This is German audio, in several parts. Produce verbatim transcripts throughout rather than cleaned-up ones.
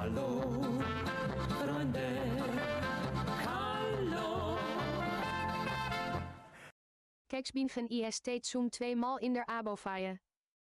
Hallo, Freunde. Hallo. Kijk, bin van I S steeds zoom tweemaal in der Abo-feier.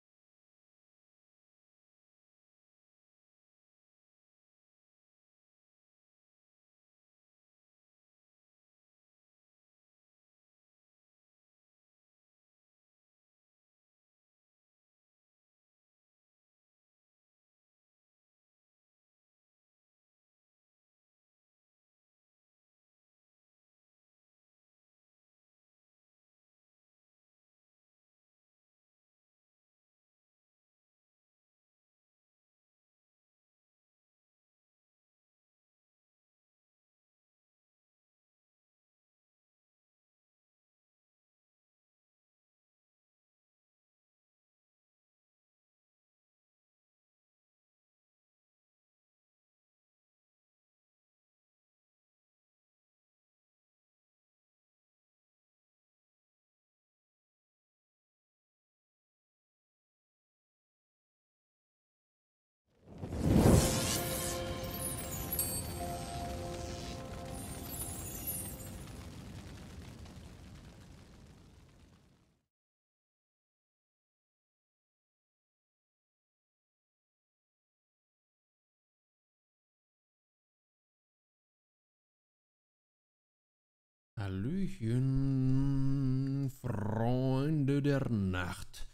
Hallöchen, Freunde der Nacht.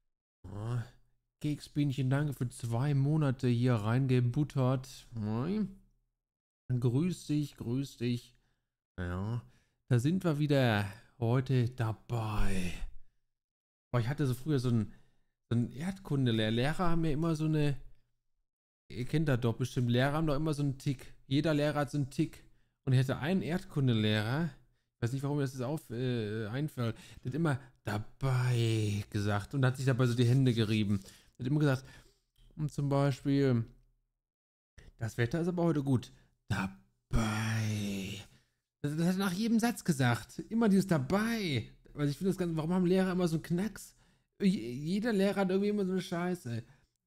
Oh, Keksbienchen, danke für zwei Monate hier reingebuttert. Oh, grüß dich, grüß dich. Ja, da sind wir wieder heute dabei. Oh, ich hatte so früher so einen, so einen Erdkundelehrer. Lehrer haben ja immer so eine, ihr kennt das doch bestimmt, Lehrer haben doch immer so einen Tick. Jeder Lehrer hat so einen Tick. Und ich hatte einen Erdkundelehrer, ich weiß nicht, warum mir das jetzt auf, äh, einfällt. Der hat immer dabei gesagt und hat sich dabei so die Hände gerieben. Der hat immer gesagt, und zum Beispiel, das Wetter ist aber heute gut. Dabei. Das, das hat er nach jedem Satz gesagt. Immer dieses dabei. Also ich finde das Ganze, warum haben Lehrer immer so einen Knacks? Jeder Lehrer hat irgendwie immer so eine Scheiße.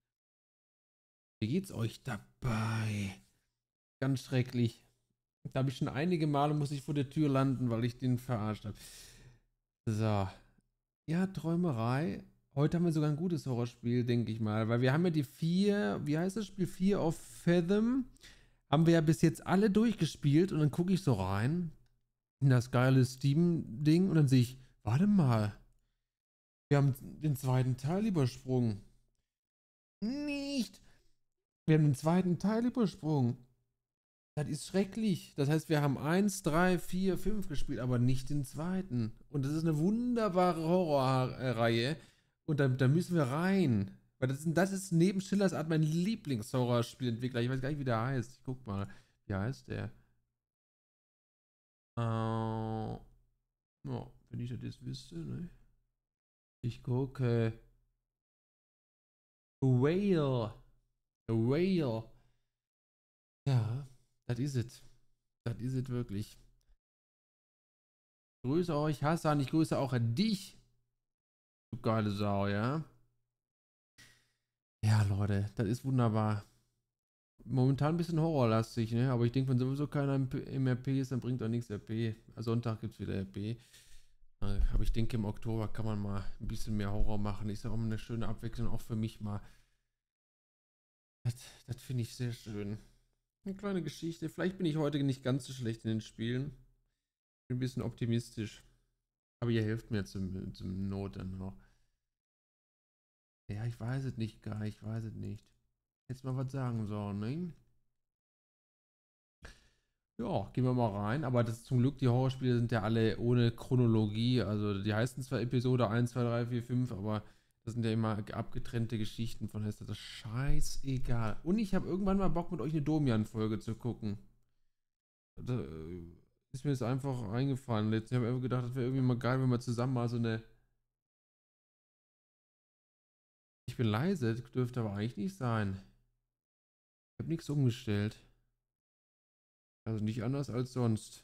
Wie geht's euch dabei? Ganz schrecklich. Da habe ich schon einige Male muss ich vor der Tür landen, weil ich den verarscht habe. So. Ja, Träumerei. Heute haben wir sogar ein gutes Horrorspiel, denke ich mal. Weil wir haben ja die vier, wie heißt das Spiel? Fear of Fathom. Haben wir ja bis jetzt alle durchgespielt. Und dann gucke ich so rein in das geile Steam-Ding. Und dann sehe ich, warte mal. Wir haben den zweiten Teil übersprungen. Nicht. Wir haben den zweiten Teil übersprungen. Das ist schrecklich. Das heißt, wir haben eins, drei, vier, fünf gespielt, aber nicht den zweiten. Und das ist eine wunderbare Horrorreihe. Und da, da müssen wir rein. Weil das ist, das ist neben Schillers Art mein Lieblings-Horrorspielentwickler. Ich weiß gar nicht, wie der heißt. Ich guck mal. Wie heißt der? Äh, oh, wenn ich das jetzt wüsste, ne? Ich gucke. A Whale. A Whale. Ja, das ist es. Das ist es wirklich. Ich grüße euch, Hassan. Ich grüße auch dich. Du geile Sau, ja? Ja, Leute, das ist wunderbar. Momentan ein bisschen horrorlastig, ne? Aber ich denke, wenn sowieso keiner im, im R P ist, dann bringt auch nichts R P. Sonntag gibt es wieder R P. Aber ich denke, im Oktober kann man mal ein bisschen mehr Horror machen. Ist ja auch eine schöne Abwechslung, auch für mich mal. Das, das finde ich sehr schön. Eine kleine Geschichte. Vielleicht bin ich heute nicht ganz so schlecht in den Spielen. Bin ein bisschen optimistisch. Aber ihr helft mir zum, zum Not dann noch. Ja, ich weiß es nicht, gar ich weiß es nicht. Jetzt mal was sagen sollen, ne? Ja, gehen wir mal rein. Aber das ist zum Glück, die Horrorspiele sind ja alle ohne Chronologie. Also die heißen zwar Episode eins, zwei, drei, vier, fünf, aber das sind ja immer abgetrennte Geschichten. Von daher ist das scheißegal. Und ich habe irgendwann mal Bock, mit euch eine Domian-Folge zu gucken. Da ist mir das einfach eingefallen. Jetzt habe ich einfach gedacht, das wäre irgendwie mal geil, wenn wir zusammen mal so eine... Ich bin leise, das dürfte aber eigentlich nicht sein. Ich habe nichts umgestellt. Also nicht anders als sonst.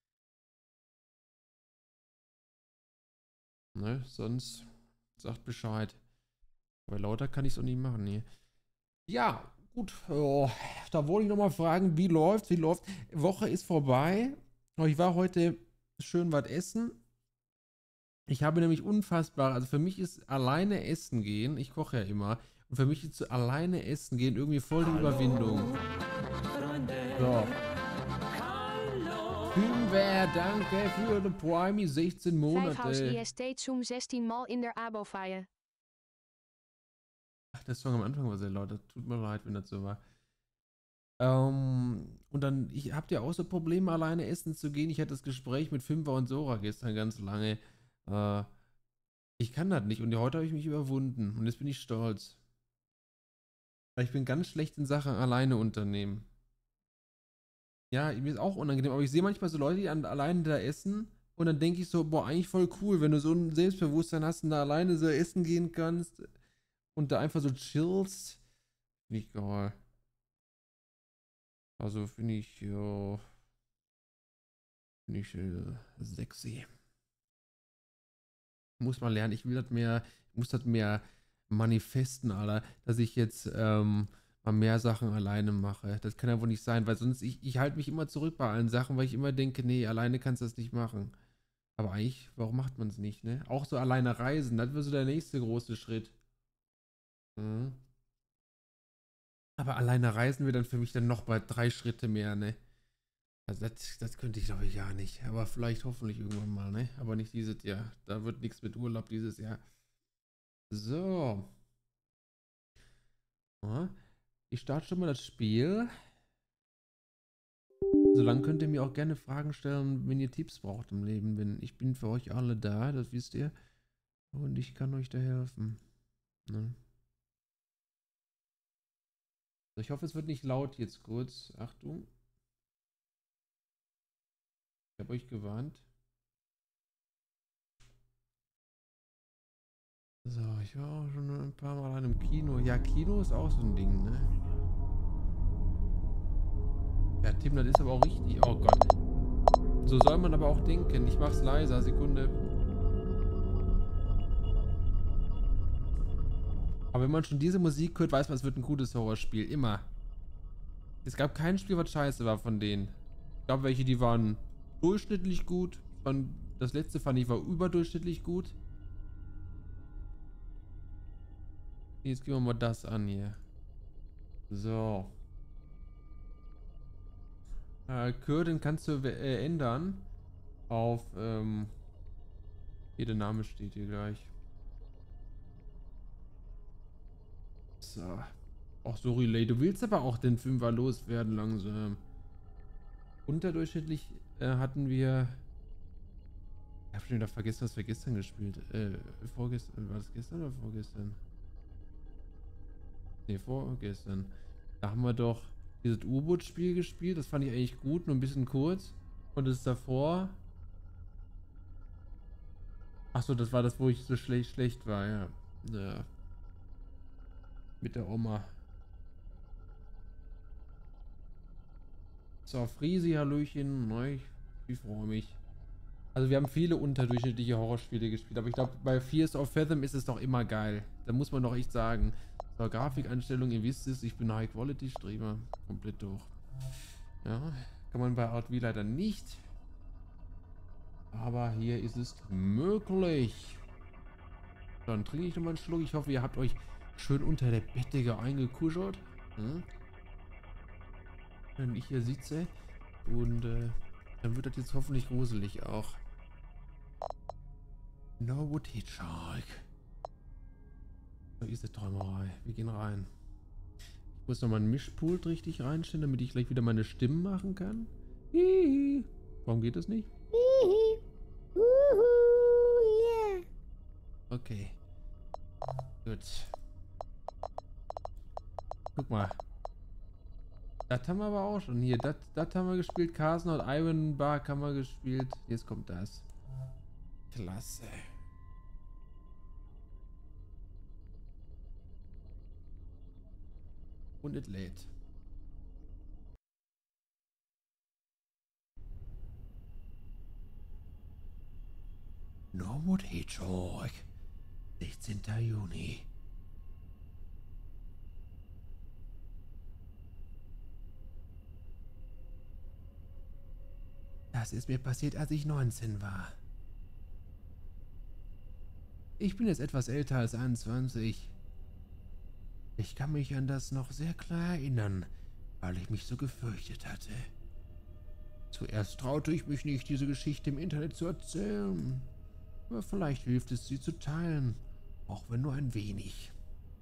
Ne, sonst sagt Bescheid. Aber lauter kann ich es auch nicht machen, nee. Ja, gut. Oh, da wollte ich nochmal fragen, wie läuft's? Wie läuft? Woche ist vorbei. Oh, ich war heute schön was essen. Ich habe nämlich unfassbar, also für mich ist alleine essen gehen, ich koche ja immer, und für mich ist so alleine essen gehen irgendwie voll die Überwindung. So. Fünfer, danke für den Prime, sechzehn Vijfhuis Monate. I S T Zoom zestien mal in der Abo-Feier. Ach, der Song am Anfang war sehr laut, das tut mir leid, wenn das so war. Ähm, und dann, ich habt ja auch so Probleme, alleine essen zu gehen. Ich hatte das Gespräch mit Fünfer und Sora gestern ganz lange. Äh, ich kann das nicht und heute habe ich mich überwunden und jetzt bin ich stolz. Weil ich bin ganz schlecht in Sachen alleine unternehmen. Ja, mir ist auch unangenehm, aber ich sehe manchmal so Leute, die an, alleine da essen und dann denke ich so, boah, eigentlich voll cool, wenn du so ein Selbstbewusstsein hast und da alleine so essen gehen kannst und da einfach so chillst. Nicht geil. Also finde ich, ja, finde ich äh, sexy. Muss man lernen. Ich will das mehr, ich muss das mehr manifesten, Alter, dass ich jetzt ähm, mal mehr Sachen alleine mache. Das kann ja wohl nicht sein, weil sonst, ich, ich halte mich immer zurück bei allen Sachen, weil ich immer denke, nee, alleine kannst du das nicht machen. Aber eigentlich, warum macht man es nicht, ne? Auch so alleine reisen, das wäre so der nächste große Schritt. Mhm. Aber alleine reisen wäre dann für mich dann noch mal drei Schritte mehr, ne? Also das, das könnte ich glaube ich gar nicht. Aber vielleicht hoffentlich irgendwann mal, ne? Aber nicht dieses Jahr. Da wird nichts mit Urlaub dieses Jahr. So. Ja, ich starte schon mal das Spiel. Solange könnt ihr mir auch gerne Fragen stellen, wenn ihr Tipps braucht im Leben. Denn ich bin für euch alle da, das wisst ihr. Und ich kann euch da helfen. Ne? So, ich hoffe, es wird nicht laut jetzt kurz. Achtung. Ich habe euch gewarnt. So, ich war auch schon ein paar Mal an einem Kino. Ja, Kino ist auch so ein Ding, ne? Ja, Tim, das ist aber auch richtig. Oh Gott. So soll man aber auch denken. Ich mach's leiser. Sekunde. Aber wenn man schon diese Musik hört, weiß man, es wird ein gutes Horrorspiel. Immer. Es gab kein Spiel, was scheiße war von denen. Es gab welche, die waren durchschnittlich gut. Das letzte fand ich war überdurchschnittlich gut. Jetzt gehen wir mal das an hier. So. Äh, Kürden kannst du äh, ändern. Auf, ähm. Hier, der Name steht hier gleich. So. Ach so, Relay. Du willst aber auch den Fünfer loswerden langsam. Unterdurchschnittlich äh, hatten wir. Ich hab schon wieder vergessen, was wir gestern gespielt. Äh, vorgestern. War das gestern oder vorgestern? Ne, vorgestern. Da haben wir doch dieses U-Boot-Spiel gespielt. Das fand ich eigentlich gut, nur ein bisschen kurz. Und das davor. Achso, das war das, wo ich so schlecht, schlecht war, ja. Ja. Mit der Oma. So, Friesi, Hallöchen. Neu. Ich freue mich. Also wir haben viele unterdurchschnittliche Horrorspiele gespielt, aber ich glaube, bei Fears of Fathom ist es doch immer geil. Da muss man doch echt sagen. So, Grafikeinstellung, ihr wisst es, ich bin High-Quality-Streamer. Komplett durch. Ja, kann man bei Art V leider nicht. Aber hier ist es möglich. Dann trinke ich nochmal einen Schluck. Ich hoffe, ihr habt euch schön unter der Bettdecke eingekuschelt. Hm? Wenn ich hier sitze. Und äh, dann wird das jetzt hoffentlich gruselig auch. No wood hitchhike. So ist die Träumerei. Wir gehen rein. Ich muss noch mal ein Mischpult richtig reinstellen, damit ich gleich wieder meine Stimmen machen kann. Hihi. Warum geht das nicht? Hihi. Uhu, yeah. Okay. Gut. Guck mal. Das haben wir aber auch schon. Hier, das, das haben wir gespielt. Carson und Iron Bar haben wir gespielt. Jetzt kommt das. Klasse. Und es lädt. Norwood Hedgehog. sechzehnter Juni. Das ist mir passiert, als ich neunzehn war. Ich bin jetzt etwas älter als einundzwanzig. Ich kann mich an das noch sehr klar erinnern, weil ich mich so gefürchtet hatte. Zuerst traute ich mich nicht, diese Geschichte im Internet zu erzählen. Aber vielleicht hilft es, sie zu teilen, auch wenn nur ein wenig.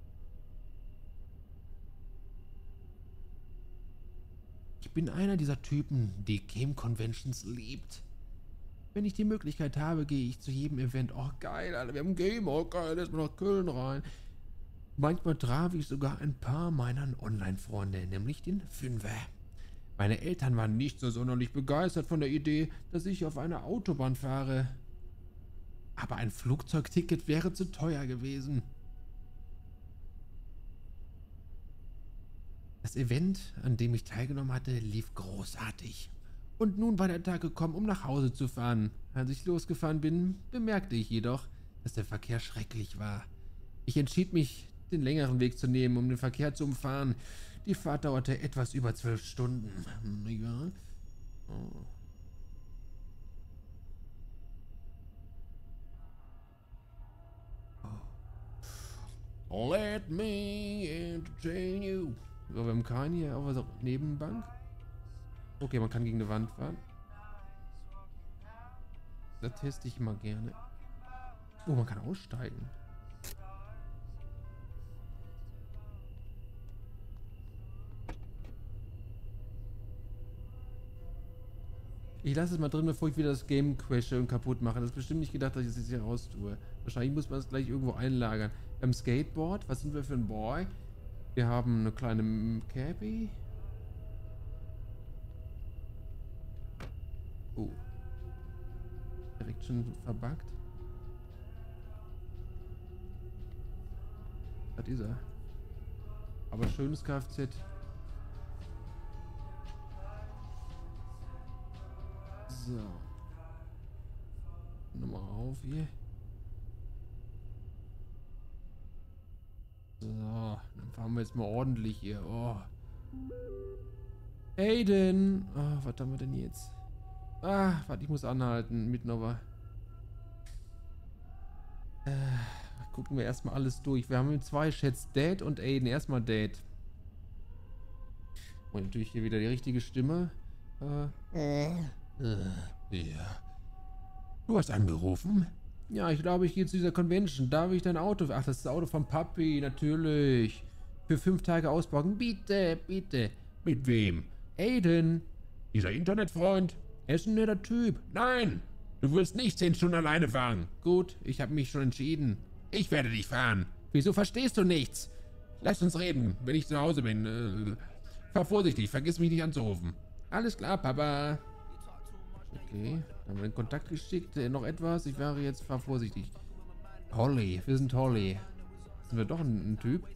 Ich bin einer dieser Typen, die Game Conventions liebt. Wenn ich die Möglichkeit habe, gehe ich zu jedem Event. Oh geil, Alter, wir haben Game, oh geil, lass mal nach Köln rein. Manchmal traf ich sogar ein paar meiner Online-Freunde, nämlich den Fünfer. Meine Eltern waren nicht so sonderlich begeistert von der Idee, dass ich auf einer Autobahn fahre. Aber ein Flugzeugticket wäre zu teuer gewesen. Das Event, an dem ich teilgenommen hatte, lief großartig. Und nun war der Tag gekommen, um nach Hause zu fahren. Als ich losgefahren bin, bemerkte ich jedoch, dass der Verkehr schrecklich war. Ich entschied mich, den längeren Weg zu nehmen, um den Verkehr zu umfahren. Die Fahrt dauerte etwas über zwölf Stunden. Ja. Oh. Let me entertain you. So, wir haben keinen hier auf der Nebenbank. Okay, man kann gegen eine Wand fahren. Das teste ich mal gerne. Oh, man kann aussteigen. Ich lasse es mal drin, bevor ich wieder das Game crashe und kaputt mache. Das ist bestimmt nicht gedacht, dass ich es jetzt hier raus tue. Wahrscheinlich muss man es gleich irgendwo einlagern. Beim Skateboard, was sind wir für ein Boy? Wir haben eine kleine Cappy. Oh. Direkt schon verbuggt. Das ist er. Aber schönes Kfz. So. Nochmal auf hier. So, dann fahren wir jetzt mal ordentlich hier. Oh. Aiden! Oh, was haben wir denn jetzt? Ah, warte, ich muss anhalten. Mitten aber. Äh, gucken wir erstmal alles durch. Wir haben zwei Chats, Dad und Aiden. Erstmal Dad. Und natürlich hier wieder die richtige Stimme. Äh. Äh, ja. Du hast angerufen? Ja, ich glaube, ich gehe zu dieser Convention. Darf ich dein Auto... Ach, das ist das Auto von Papi, natürlich. Für fünf Tage ausbauen. Bitte, bitte. Mit wem? Aiden. Dieser Internetfreund. Er ist ein netter Typ. Nein, du wirst nicht zehn Stunden alleine fahren. Gut, ich habe mich schon entschieden. Ich werde dich fahren. Wieso verstehst du nichts? Lass uns reden, wenn ich zu Hause bin. Äh, fahr vorsichtig, vergiss mich nicht anzurufen. Alles klar, Papa. Okay, dann haben wir den Kontakt geschickt. Äh, noch etwas? Ich wäre jetzt, fahr vorsichtig. Holly, wir sind Holly. Sind wir doch ein, ein Typ?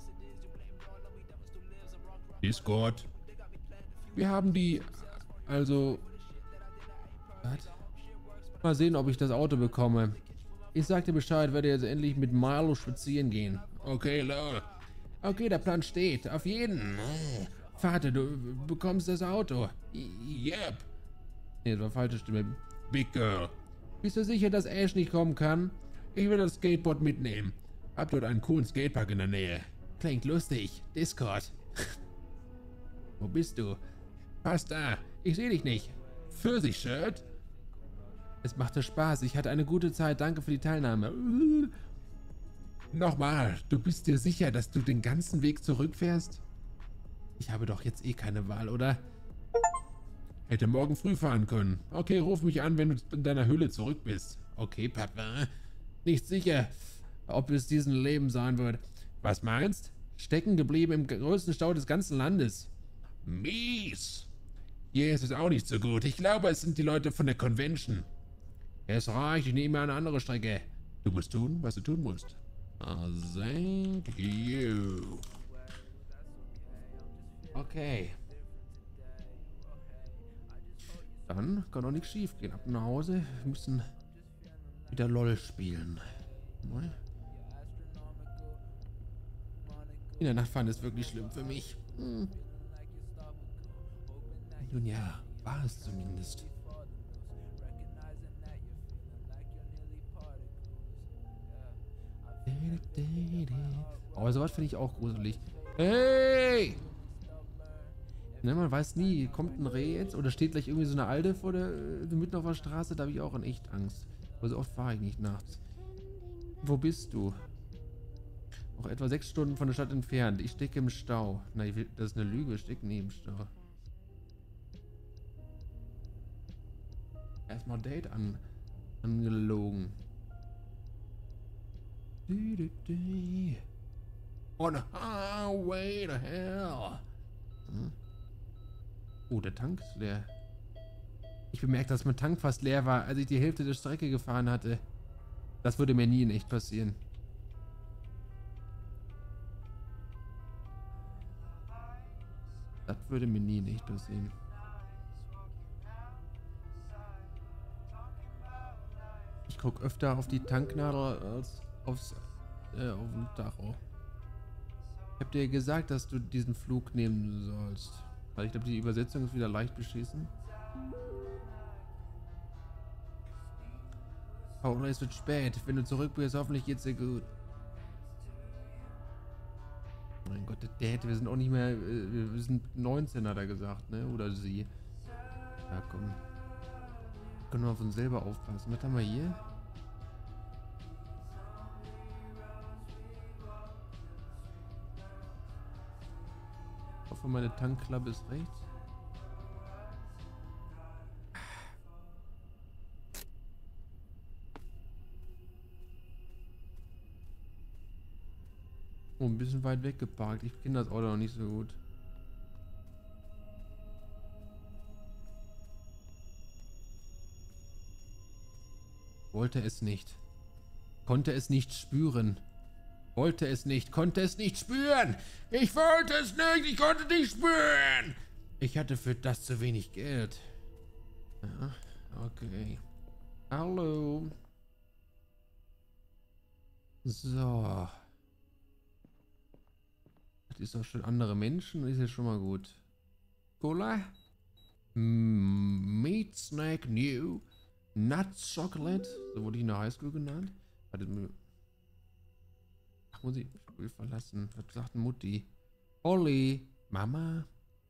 Discord. Wir haben die... Also... Was? Mal sehen, ob ich das Auto bekomme. Ich sag dir Bescheid, werde jetzt endlich mit Milo spazieren gehen. Okay, lol. Okay, der Plan steht. Auf jeden. Vater, du bekommst das Auto. Yep. Nee, das war falsche Stimme. Big Girl. Bist du sicher, dass Ash nicht kommen kann? Ich will das Skateboard mitnehmen. Hab dort einen coolen Skatepark in der Nähe. Klingt lustig. Discord. Wo bist du? Passt da. Ich sehe dich nicht. Pfirsich-Shirt? Es machte Spaß. Ich hatte eine gute Zeit. Danke für die Teilnahme. Nochmal. Du bist dir sicher, dass du den ganzen Weg zurückfährst? Ich habe doch jetzt eh keine Wahl, oder? Hätte morgen früh fahren können. Okay, ruf mich an, wenn du in deiner Höhle zurück bist. Okay, Papa. Nicht sicher, ob es diesen Leben sein wird. Was meinst? Stecken geblieben im größten Stau des ganzen Landes. Mies. Hier ist es auch nicht so gut. Ich glaube, es sind die Leute von der Convention. Es reicht, ich nehme eine andere Strecke. Du musst tun, was du tun musst. Oh, thank you. Okay. Dann kann doch nichts schief gehen. Ab nach Hause. Wir müssen wieder LOL spielen. In der Nacht fahren ist wirklich schlimm für mich. Hm. Nun ja, war es zumindest. Aber sowas finde ich auch gruselig. Hey! Ne, man weiß nie, kommt ein Reh jetzt oder steht gleich irgendwie so eine Alte vor der, mitten auf der Straße, da habe ich auch in echt Angst. Aber so oft fahre ich nicht nachts. Wo bist du? Auch etwa sechs Stunden von der Stadt entfernt. Ich stecke im Stau. Na, ich will, das ist eine Lüge, ich stecke nie im Stau. Erstmal Date an, angelogen. On a highway to hell. Hm. Oh, der Tank ist leer. Ich bemerke, dass mein Tank fast leer war, als ich die Hälfte der Strecke gefahren hatte. Das würde mir nie in echt passieren. Das würde mir nie in echt passieren. Ich gucke öfter auf die Tanknadel als aufs äh, auf dem Tacho. Ich hab dir gesagt, dass du diesen Flug nehmen sollst. Weil ich glaube, die Übersetzung ist wieder leicht beschissen. Paula, es wird spät. Wenn du zurück bist, hoffentlich geht's dir gut. Mein Gott, der Dad, wir sind auch nicht mehr. Wir sind neunzehn, hat er gesagt, ne? Oder sie. Ja, komm. Können wir auf uns selber aufpassen. Was haben wir hier? Ich hoffe, meine Tankklappe ist rechts. Oh, ein bisschen weit weg geparkt. Ich kenne das Auto noch nicht so gut. Wollte es nicht. Konnte es nicht spüren. Wollte es nicht. Konnte es nicht spüren. Ich wollte es nicht. Ich konnte nicht spüren. Ich hatte für das zu wenig Geld. Ja, okay. Hallo. So. Das ist doch schon andere Menschen. Ist ja schon mal gut. Cola. Mm, Meat Snack New. Nuts Chocolate. So wurde ich in der Highschool genannt. Ach, muss ich das Spiel verlassen. Was sagt Mutti? Olli. Mama.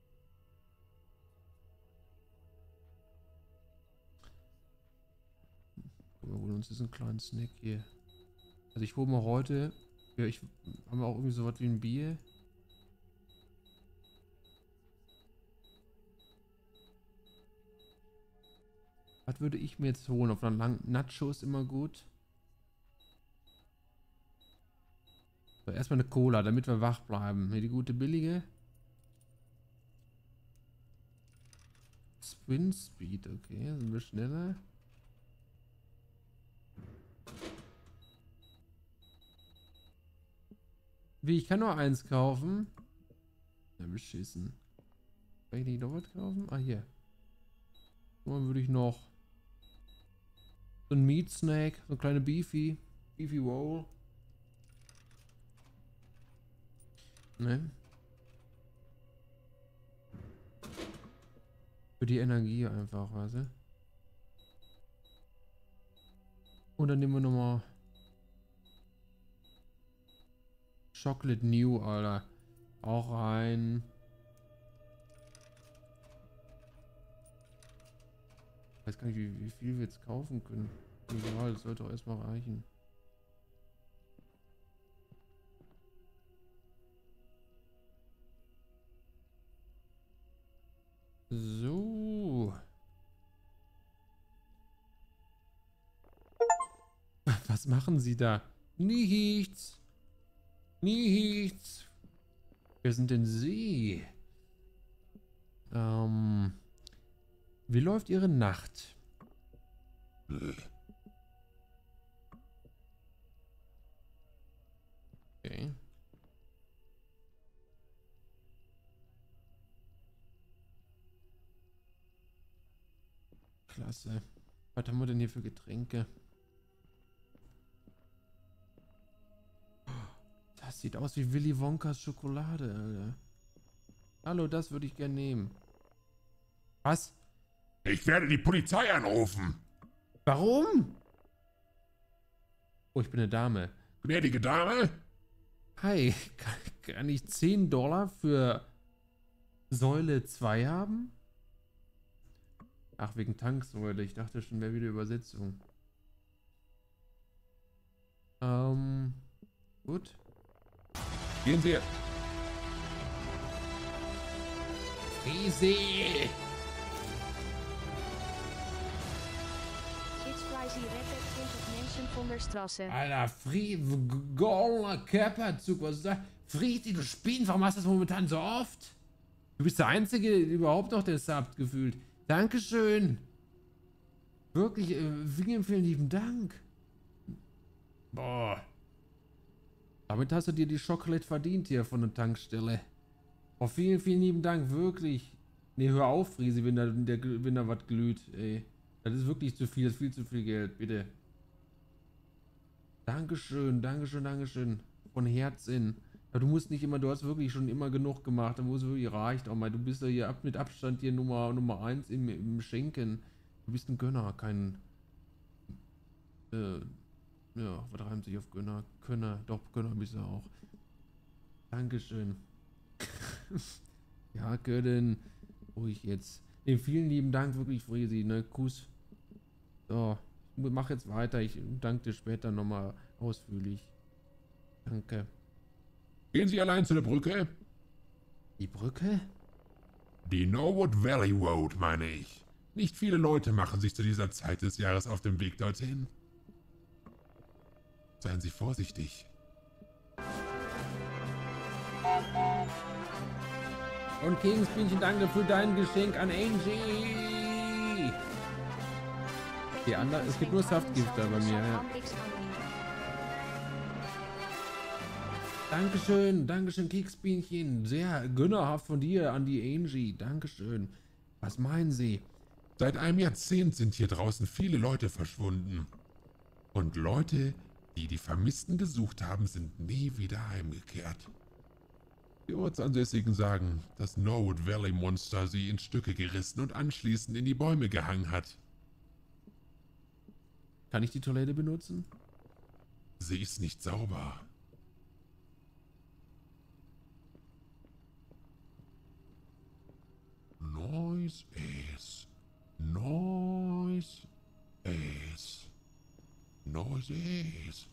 Wir holen uns jetzt einen kleinen Snack hier. Also ich hole mal heute. Ja, ich haben wir auch irgendwie so was wie ein Bier. Was würde ich mir jetzt holen? Auf einer langen Nacho ist immer gut. So, erstmal eine Cola, damit wir wach bleiben. Hier die gute billige. Spin Speed, okay, sind wir schneller. Wie, ich kann nur eins kaufen? Ja, beschissen. Kann ich nicht noch was kaufen? Ah, hier. Dann würde ich noch so ein Meat Snack, so eine kleine Beefy, Beefy Roll. Ne? Für die Energie einfach, weißt du? Und dann nehmen wir nochmal Chocolate New, Alter. Auch rein. Ich weiß gar nicht, wie, wie viel wir jetzt kaufen können. Egal, das sollte auch erstmal reichen. So. Was machen Sie da? Nichts. Nichts. Wer sind denn Sie? Ähm. Wie läuft Ihre Nacht? Okay. Klasse. Was haben wir denn hier für Getränke? Das sieht aus wie Willy Wonkas Schokolade, Alter. Hallo, das würde ich gerne nehmen. Was? Ich werde die Polizei anrufen. Warum? Oh, ich bin eine Dame. Gnädige Dame? Hi, kann, kann ich zehn Dollar für Säule zwei haben? Ach, wegen Tanksäule. Ich dachte schon, wäre wieder Übersetzung. Ähm, gut. Gehen Sie. Easy! Kids Crazy rettet twintig Menschen von der Straße. Alter, Fried, goldener Körperzug, was ist das? Friedi, du Spinn, warum hast du das momentan so oft? Du bist der Einzige der überhaupt noch, der subbt gefühlt. Dankeschön. Wirklich, äh, vielen, vielen lieben Dank. Boah. Damit hast du dir die Schokolade verdient hier von der Tankstelle. Oh, vielen, vielen lieben Dank, wirklich. Ne, hör auf, Friesi, wenn da, der, wenn da was glüht, ey. Das ist wirklich zu viel, das ist viel zu viel Geld, bitte. Dankeschön, Dankeschön, Dankeschön. Von Herzen. Ja, du musst nicht immer, du hast wirklich schon immer genug gemacht, da muss wirklich reicht auch mal. Du bist ja hier ab, mit Abstand hier Nummer Nummer eins im, im Schenken. Du bist ein Gönner, kein. Äh, ja, was reimt sich auf Gönner? Könner, doch, Gönner bist du auch. Dankeschön. Ja, Gönnen. Ruhig jetzt. Nee, vielen lieben Dank, wirklich, Friesi, ne? Kuss. So, ich mach jetzt weiter. Ich danke dir später nochmal ausführlich. Danke. Gehen Sie allein zu der Brücke? Die Brücke? Die Norwood Valley Road, meine ich. Nicht viele Leute machen sich zu dieser Zeit des Jahres auf dem Weg dorthin. Seien Sie vorsichtig. Und Kegenspielchen, danke für dein Geschenk an Angie. Die andere, es gibt nur Saftgifter bei mir, ja. Dankeschön, Dankeschön, Keksbienchen. Sehr gönnerhaft von dir an die Angie. Dankeschön. Was meinen Sie? Seit einem Jahrzehnt sind hier draußen viele Leute verschwunden. Und Leute, die die Vermissten gesucht haben, sind nie wieder heimgekehrt. Die Ortsansässigen sagen, das Norwood Valley Monster sie in Stücke gerissen und anschließend in die Bäume gehangen hat. Kann ich die Toilette benutzen? Sie ist nicht sauber. Noise is. Noise is. Noise is.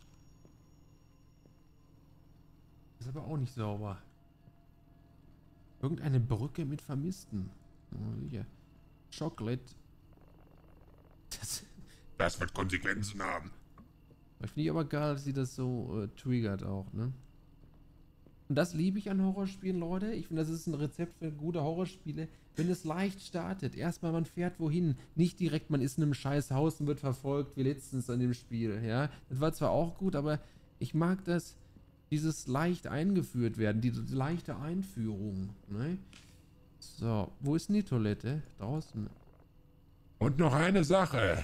Ist aber auch nicht sauber. Irgendeine Brücke mit Vermissten. Oh, hier. Chocolate. Das, Das wird Konsequenzen haben. ich finde ich aber geil, dass sie das so äh, triggert auch, ne? Und das liebe ich an Horrorspielen, Leute. Ich finde, das ist ein Rezept für gute Horrorspiele. Wenn es leicht startet, erstmal man fährt wohin, nicht direkt man ist in einem scheiß Haus und wird verfolgt, wie letztens an dem Spiel, ja. Das war zwar auch gut, aber ich mag das, dieses leicht eingeführt werden, diese leichte Einführung, ne? So, wo ist denn die Toilette? Draußen. Und noch eine Sache.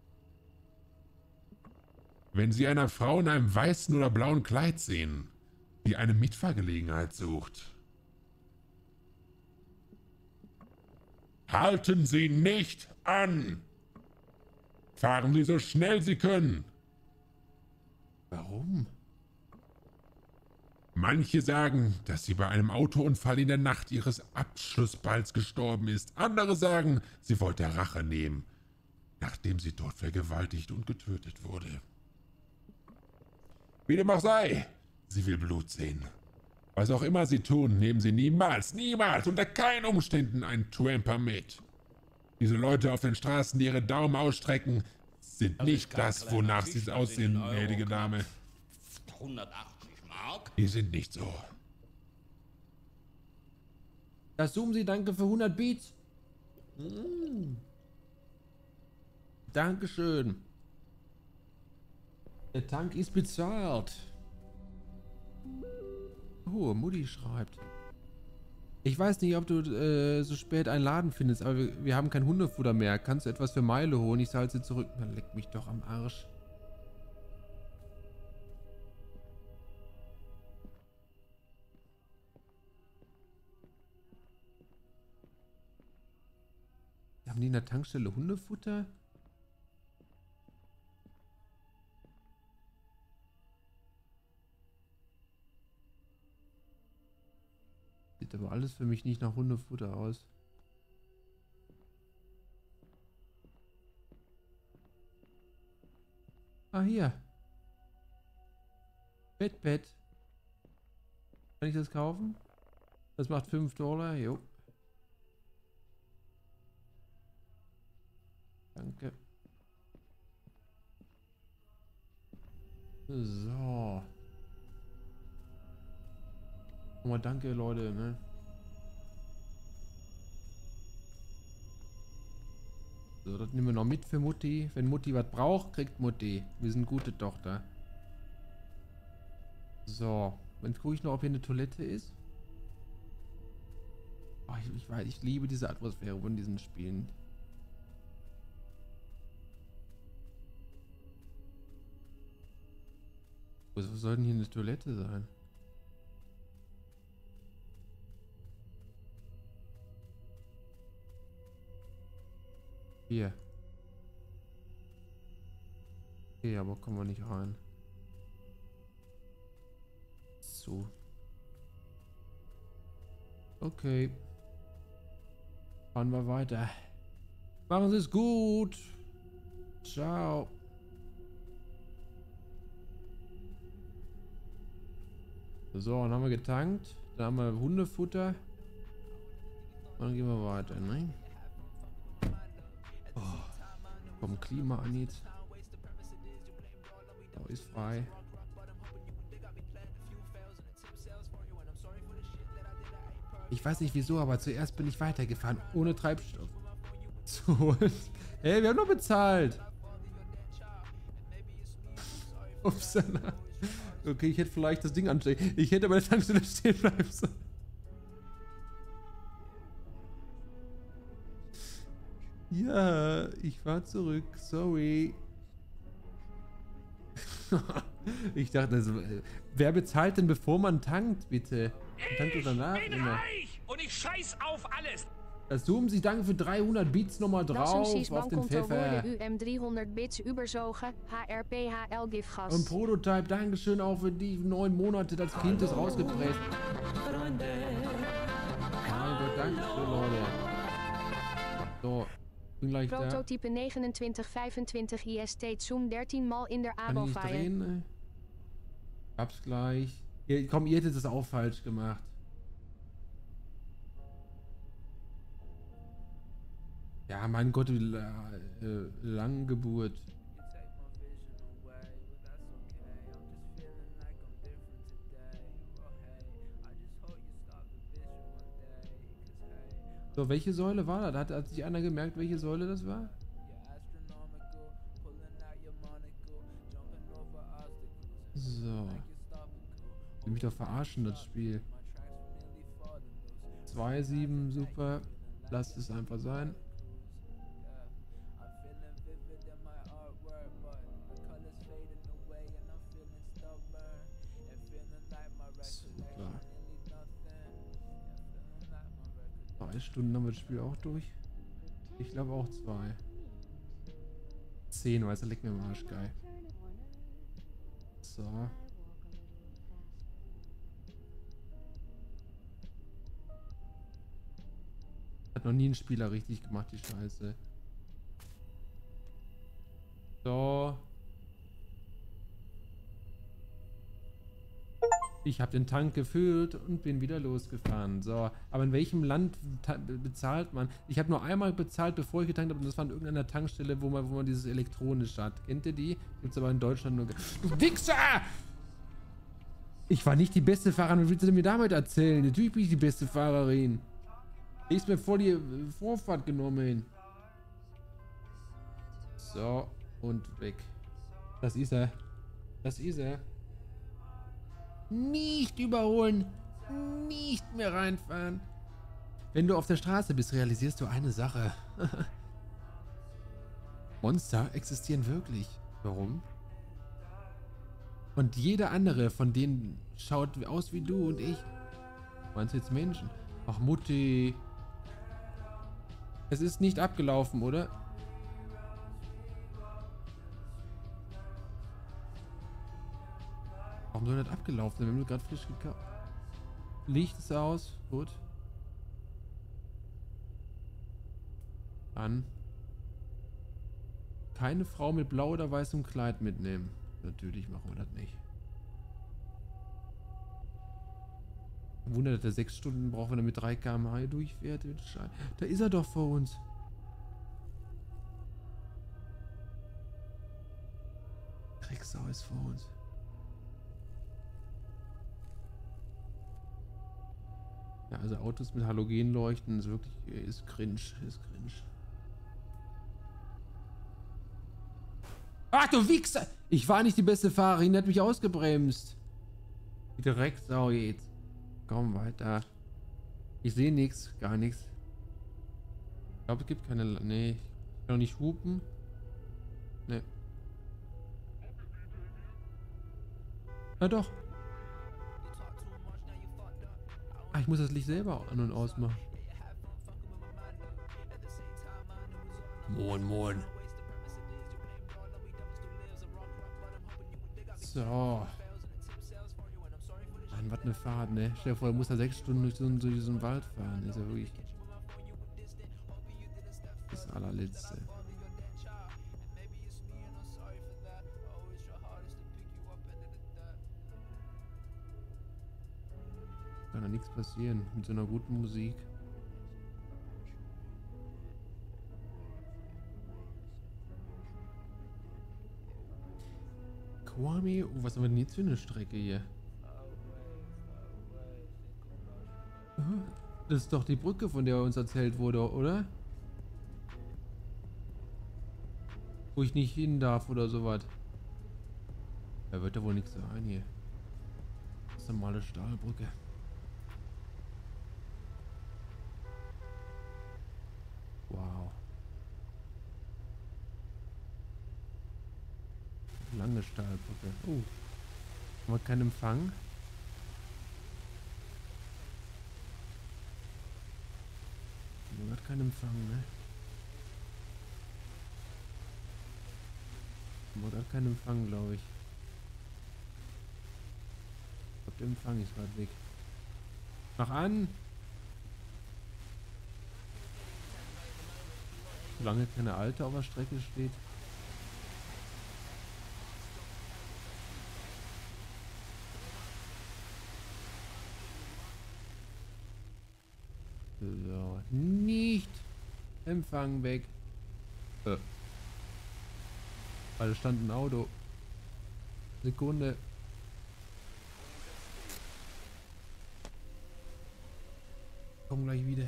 Wenn Sie eine Frau in einem weißen oder blauen Kleid sehen, die eine Mitfahrgelegenheit sucht, halten Sie nicht an! Fahren Sie so schnell Sie können! Warum? Manche sagen, dass sie bei einem Autounfall in der Nacht ihres Abschlussballs gestorben ist. Andere sagen, sie wollte Rache nehmen, nachdem sie dort vergewaltigt und getötet wurde. Wie dem auch sei, sie will Blut sehen. Was auch immer sie tun, nehmen sie niemals, niemals, unter keinen Umständen einen Tramper mit. Diese Leute auf den Straßen, die ihre Daumen ausstrecken, sind Das nicht ist kein das, kleiner wonach Fisch, sie das aussehen, sind Euro gnädige knapp. Dame. hundertachtzig Mark? Die sind nicht so. Das zoomen Sie, danke für hundert Beats. Mm. Dankeschön. Der Tank ist bezahlt. Oh, Mutti schreibt. Ich weiß nicht, ob du äh, so spät einen Laden findest, aber wir, wir haben kein Hundefutter mehr. Kannst du etwas für Meile holen? Ich zahle sie zurück. Man leckt mich doch am Arsch. Haben die in der Tankstelle Hundefutter? Sieht aber alles für mich nicht nach Hundefutter aus. Ah, hier. Bett, Bett. Kann ich das kaufen? Das macht fünf Dollar. Jo. Danke. So. Nochmal danke, Leute, ne? So, das nehmen wir noch mit für Mutti. Wenn Mutti was braucht, kriegt Mutti. Wir sind gute Tochter. So. Jetzt gucke ich noch, ob hier eine Toilette ist. Oh, ich, ich weiß, ich liebe diese Atmosphäre von diesen Spielen. Wo soll denn hier eine Toilette sein? Hier. Okay, aber kommen wir nicht rein. So. Okay. Fahren wir weiter. Machen Sie es gut. Ciao. So, dann haben wir getankt. Da haben wir Hundefutter. Und dann gehen wir weiter, ne? Oh, komm, Klima an jetzt. Oh, ist frei. Ich weiß nicht wieso, aber zuerst bin ich weitergefahren, ohne Treibstoff. So. Hey, wir haben noch bezahlt. Ups. Okay, ich hätte vielleicht das Ding anstellen. Ich hätte bei der Tankstelle stehen bleiben sollen. Ja, ich fahr zurück. Sorry. Ich dachte, also, wer bezahlt denn bevor man tankt, bitte? Man tankt doch danach Ich bin immer. reich und ich scheiß auf alles. Das Zoom, Sie danke für dreihundert Bits nochmal Das drauf precies auf den bankkonto Pfeffer. worden U M driehonderd bits überzogen. H R P H L Und gifgas. Prototype, Dankeschön auch für die neun Monate. Das Kind ist rausgepresst. Freunde, Mein Gott, Dankeschön, Leute. So, bin gleich da. Prototype negenentwintig vijfentwintig I S T Zoom dertien mal in der Kann ich nicht Abo-File. drehen? Hab's gleich. Hier, komm, ihr hättet es auch falsch gemacht. Ja, mein Gott, wie la äh, Langgeburt. So, welche Säule war das? Hat, hat sich einer gemerkt, welche Säule das war? So. Will mich doch verarschen, das Spiel. zwei sieben, super. Lasst es einfach sein. Super. Zwei Stunden haben wir das Spiel auch durch. Ich glaube auch zwei. Zehn, weißt du, leck mir am Arsch, geil. So. Hat noch nie ein Spieler richtig gemacht, die Scheiße. So. Ich habe den Tank gefüllt und bin wieder losgefahren. So, aber in welchem Land bezahlt man? Ich habe nur einmal bezahlt, bevor ich getankt habe, und das war an irgendeiner Tankstelle, wo man, wo man dieses elektronisch hat. Kennt ihr die? Gibt's aber in Deutschland nur. Du Wichser! Ich war nicht die beste Fahrerin. Was willst du mir damit erzählen? Natürlich bin ich die beste Fahrerin. Ich ist mir voll die Vorfahrt genommen. So, und weg. Das ist er. Das ist er. Nicht überholen. Nicht mehr reinfahren. Wenn du auf der Straße bist, realisierst du eine Sache. Monster existieren wirklich. Warum? Und jeder andere von denen schaut aus wie du und ich. Meinst du jetzt Menschen? Ach Mutti. Es ist nicht abgelaufen, oder? Warum soll das abgelaufen sein? Wir haben gerade frisch gekauft. Licht ist aus. Gut. An. Keine Frau mit blau oder weißem Kleid mitnehmen. Natürlich machen wir das nicht. Wunder, dass er sechs Stunden braucht, wenn er mit drei Kilometer pro Stunde durchfährt. Da ist er doch vor uns. Drecksau ist vor uns. Ja, also Autos mit Halogenleuchten ist wirklich, ist cringe, ist cringe. Ach du Wichser! Ich war nicht die beste Fahrerin, der hat mich ausgebremst. Die Drecksau jetzt. Komm weiter. Ich sehe nichts, gar nichts. Ich glaube, es gibt keine... Nee, ich kann auch nicht hupen. Nee. Na doch. Ah, ich muss das Licht selber an- und ausmachen. Moin, moin. So. Mann, was eine Fahrt, ne? Stell dir vor, er muss da sechs Stunden durch so, durch so einen Wald fahren. Ist ja wirklich das allerletzte. Kann da nichts passieren mit so einer guten Musik. Kwame, oh, was haben wir denn jetzt für eine Strecke hier? Das ist doch die Brücke, von der uns erzählt wurde, oder? Wo ich nicht hin darf oder sowas. Da wird ja wohl nichts sein hier. Das ist eine normale Stahlbrücke. Wow. Lange Stahlbrücke. Oh. Haben wir keinen Empfang? Man hat keinen Empfang, ne? Man hat keinen Empfang, glaube ich. Ich glaube, der Empfang ist gerade weg. Mach an! Solange keine Alte auf der Strecke steht. So, nicht Empfang weg. Äh. Weil da stand ein Auto. Sekunde. Komm gleich wieder.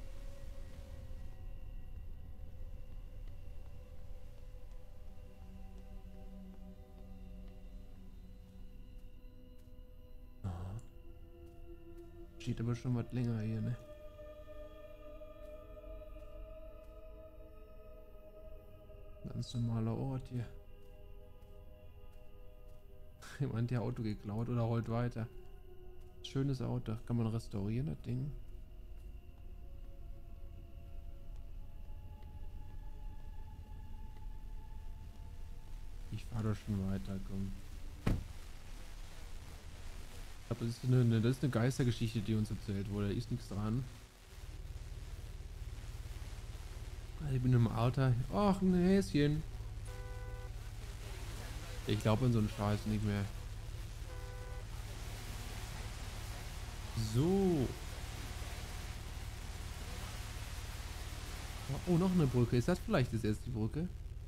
Steht aber schon was länger hier, ne? Ganz normaler Ort hier. Jemand der Auto geklaut oder rollt weiter. Schönes Auto. Kann man restaurieren, das Ding? Ich fahr doch schon weiter, komm. Ich glaube, das ist eine, das ist eine Geistergeschichte, die uns erzählt wurde. Da ist nichts dran. Ich bin im Alter. Ach, ein Häschen. Ich glaube an so einen Scheiß nicht mehr. So. Oh, noch eine Brücke. Ist das vielleicht das erste die Brücke?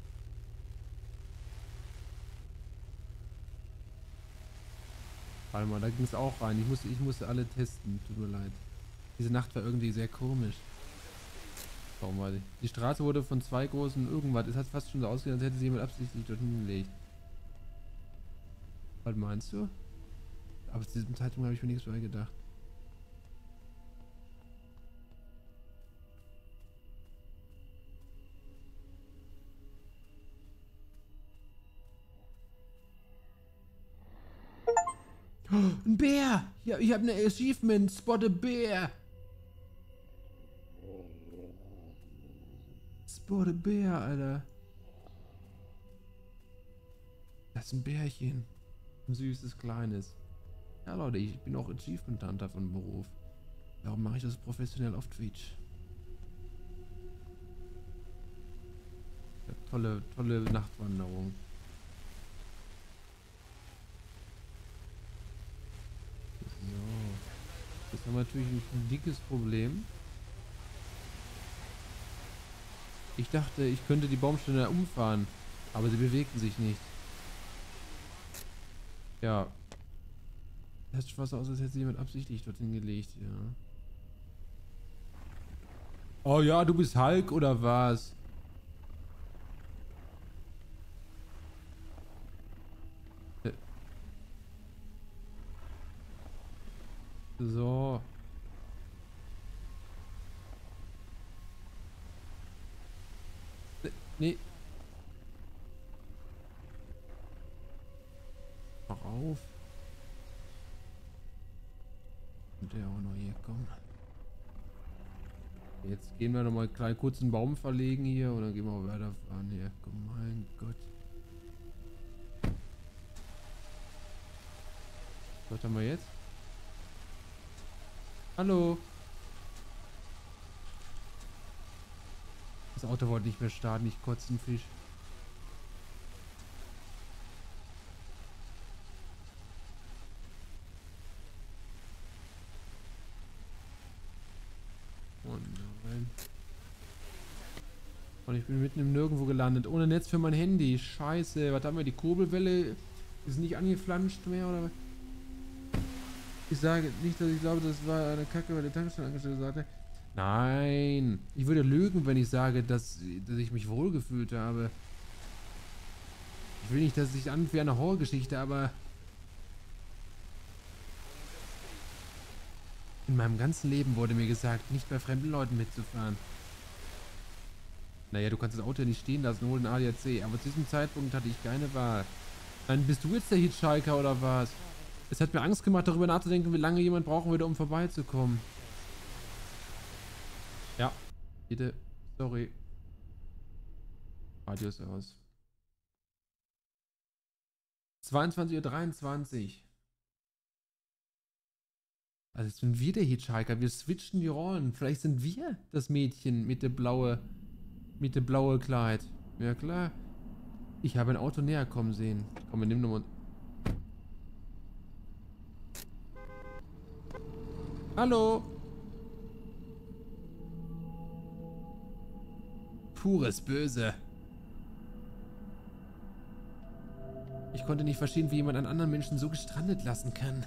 Warte mal, da ging es auch rein. Ich musste, ich musste alle testen. Tut mir leid. Diese Nacht war irgendwie sehr komisch. Warum war die? Die Straße wurde von zwei großen irgendwas. Es hat fast schon so ausgesehen, als hätte sie jemand absichtlich dorthin gelegt. Was meinst du? Aber zu diesem Zeitpunkt habe ich mir nichts mehr gedacht. Oh, ein Bär! Ja, ich habe eine Achievement. Spot a Bär. Spot a Bär, Alter. Das ist ein Bärchen. Ein süßes, kleines. Ja, Leute, ich bin auch Achievement Hunter von Beruf. Darum mache ich das professionell auf Twitch. Ja, tolle, tolle Nachtwanderung. So. Jetzt haben wir natürlich ein dickes Problem. Ich dachte, ich könnte die Baumstämme umfahren, aber sie bewegten sich nicht. Ja. Das sieht fast aus, als hätte jemand absichtlich dorthin gelegt, ja. Oh ja, du bist Hulk oder was? Äh. So. Äh, Nee. Mach auf. Und der auch noch hier kommen. Jetzt gehen wir noch mal klein kurz einen Baum verlegen hier und dann gehen wir weiterfahren hier. Komm, mein Gott. Was haben wir jetzt? Hallo. Das Auto wollte nicht mehr starten, ich kotze den Fisch. Und ich bin mitten im Nirgendwo gelandet. Ohne Netz für mein Handy. Scheiße. Was haben wir? Die Kurbelwelle ist nicht angeflanscht mehr, oder? Ich sage nicht, dass ich glaube, das war eine Kacke, weil der Tankstellenangestellte sagte. Nein. Ich würde lügen, wenn ich sage, dass, dass ich mich wohlgefühlt habe. Ich will nicht, dass es sich anfühlt wie eine Horrorgeschichte, aber... In meinem ganzen Leben wurde mir gesagt, nicht bei fremden Leuten mitzufahren. Naja, du kannst das Auto ja nicht stehen lassen, hol den A D A C. Aber zu diesem Zeitpunkt hatte ich keine Wahl. Dann bist du jetzt der Hitchhiker oder was? Es hat mir Angst gemacht, darüber nachzudenken, wie lange jemand brauchen würde, um vorbeizukommen. Ja, bitte. Sorry. Radio ist aus. zweiundzwanzig Uhr dreiundzwanzig. Also jetzt sind wir der Hitchhiker. Wir switchen die Rollen. Vielleicht sind wir das Mädchen mit der blaue, mit der blaue Kleid. Ja klar. Ich habe ein Auto näher kommen sehen. Komm, wir nehmen nochmal. Hallo. Pures Böse. Ich konnte nicht verstehen, wie jemand einen anderen Menschen so gestrandet lassen kann.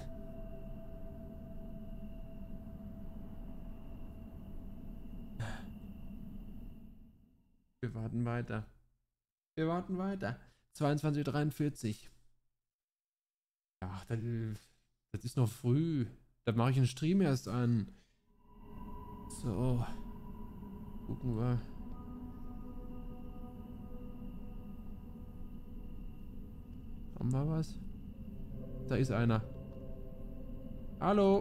Wir warten weiter. Wir warten weiter. zweiundzwanzig Uhr dreiundvierzig. Ach, das, das ist noch früh. Da mache ich einen Stream erst an. So. Gucken wir. Haben wir was? Da ist einer. Hallo.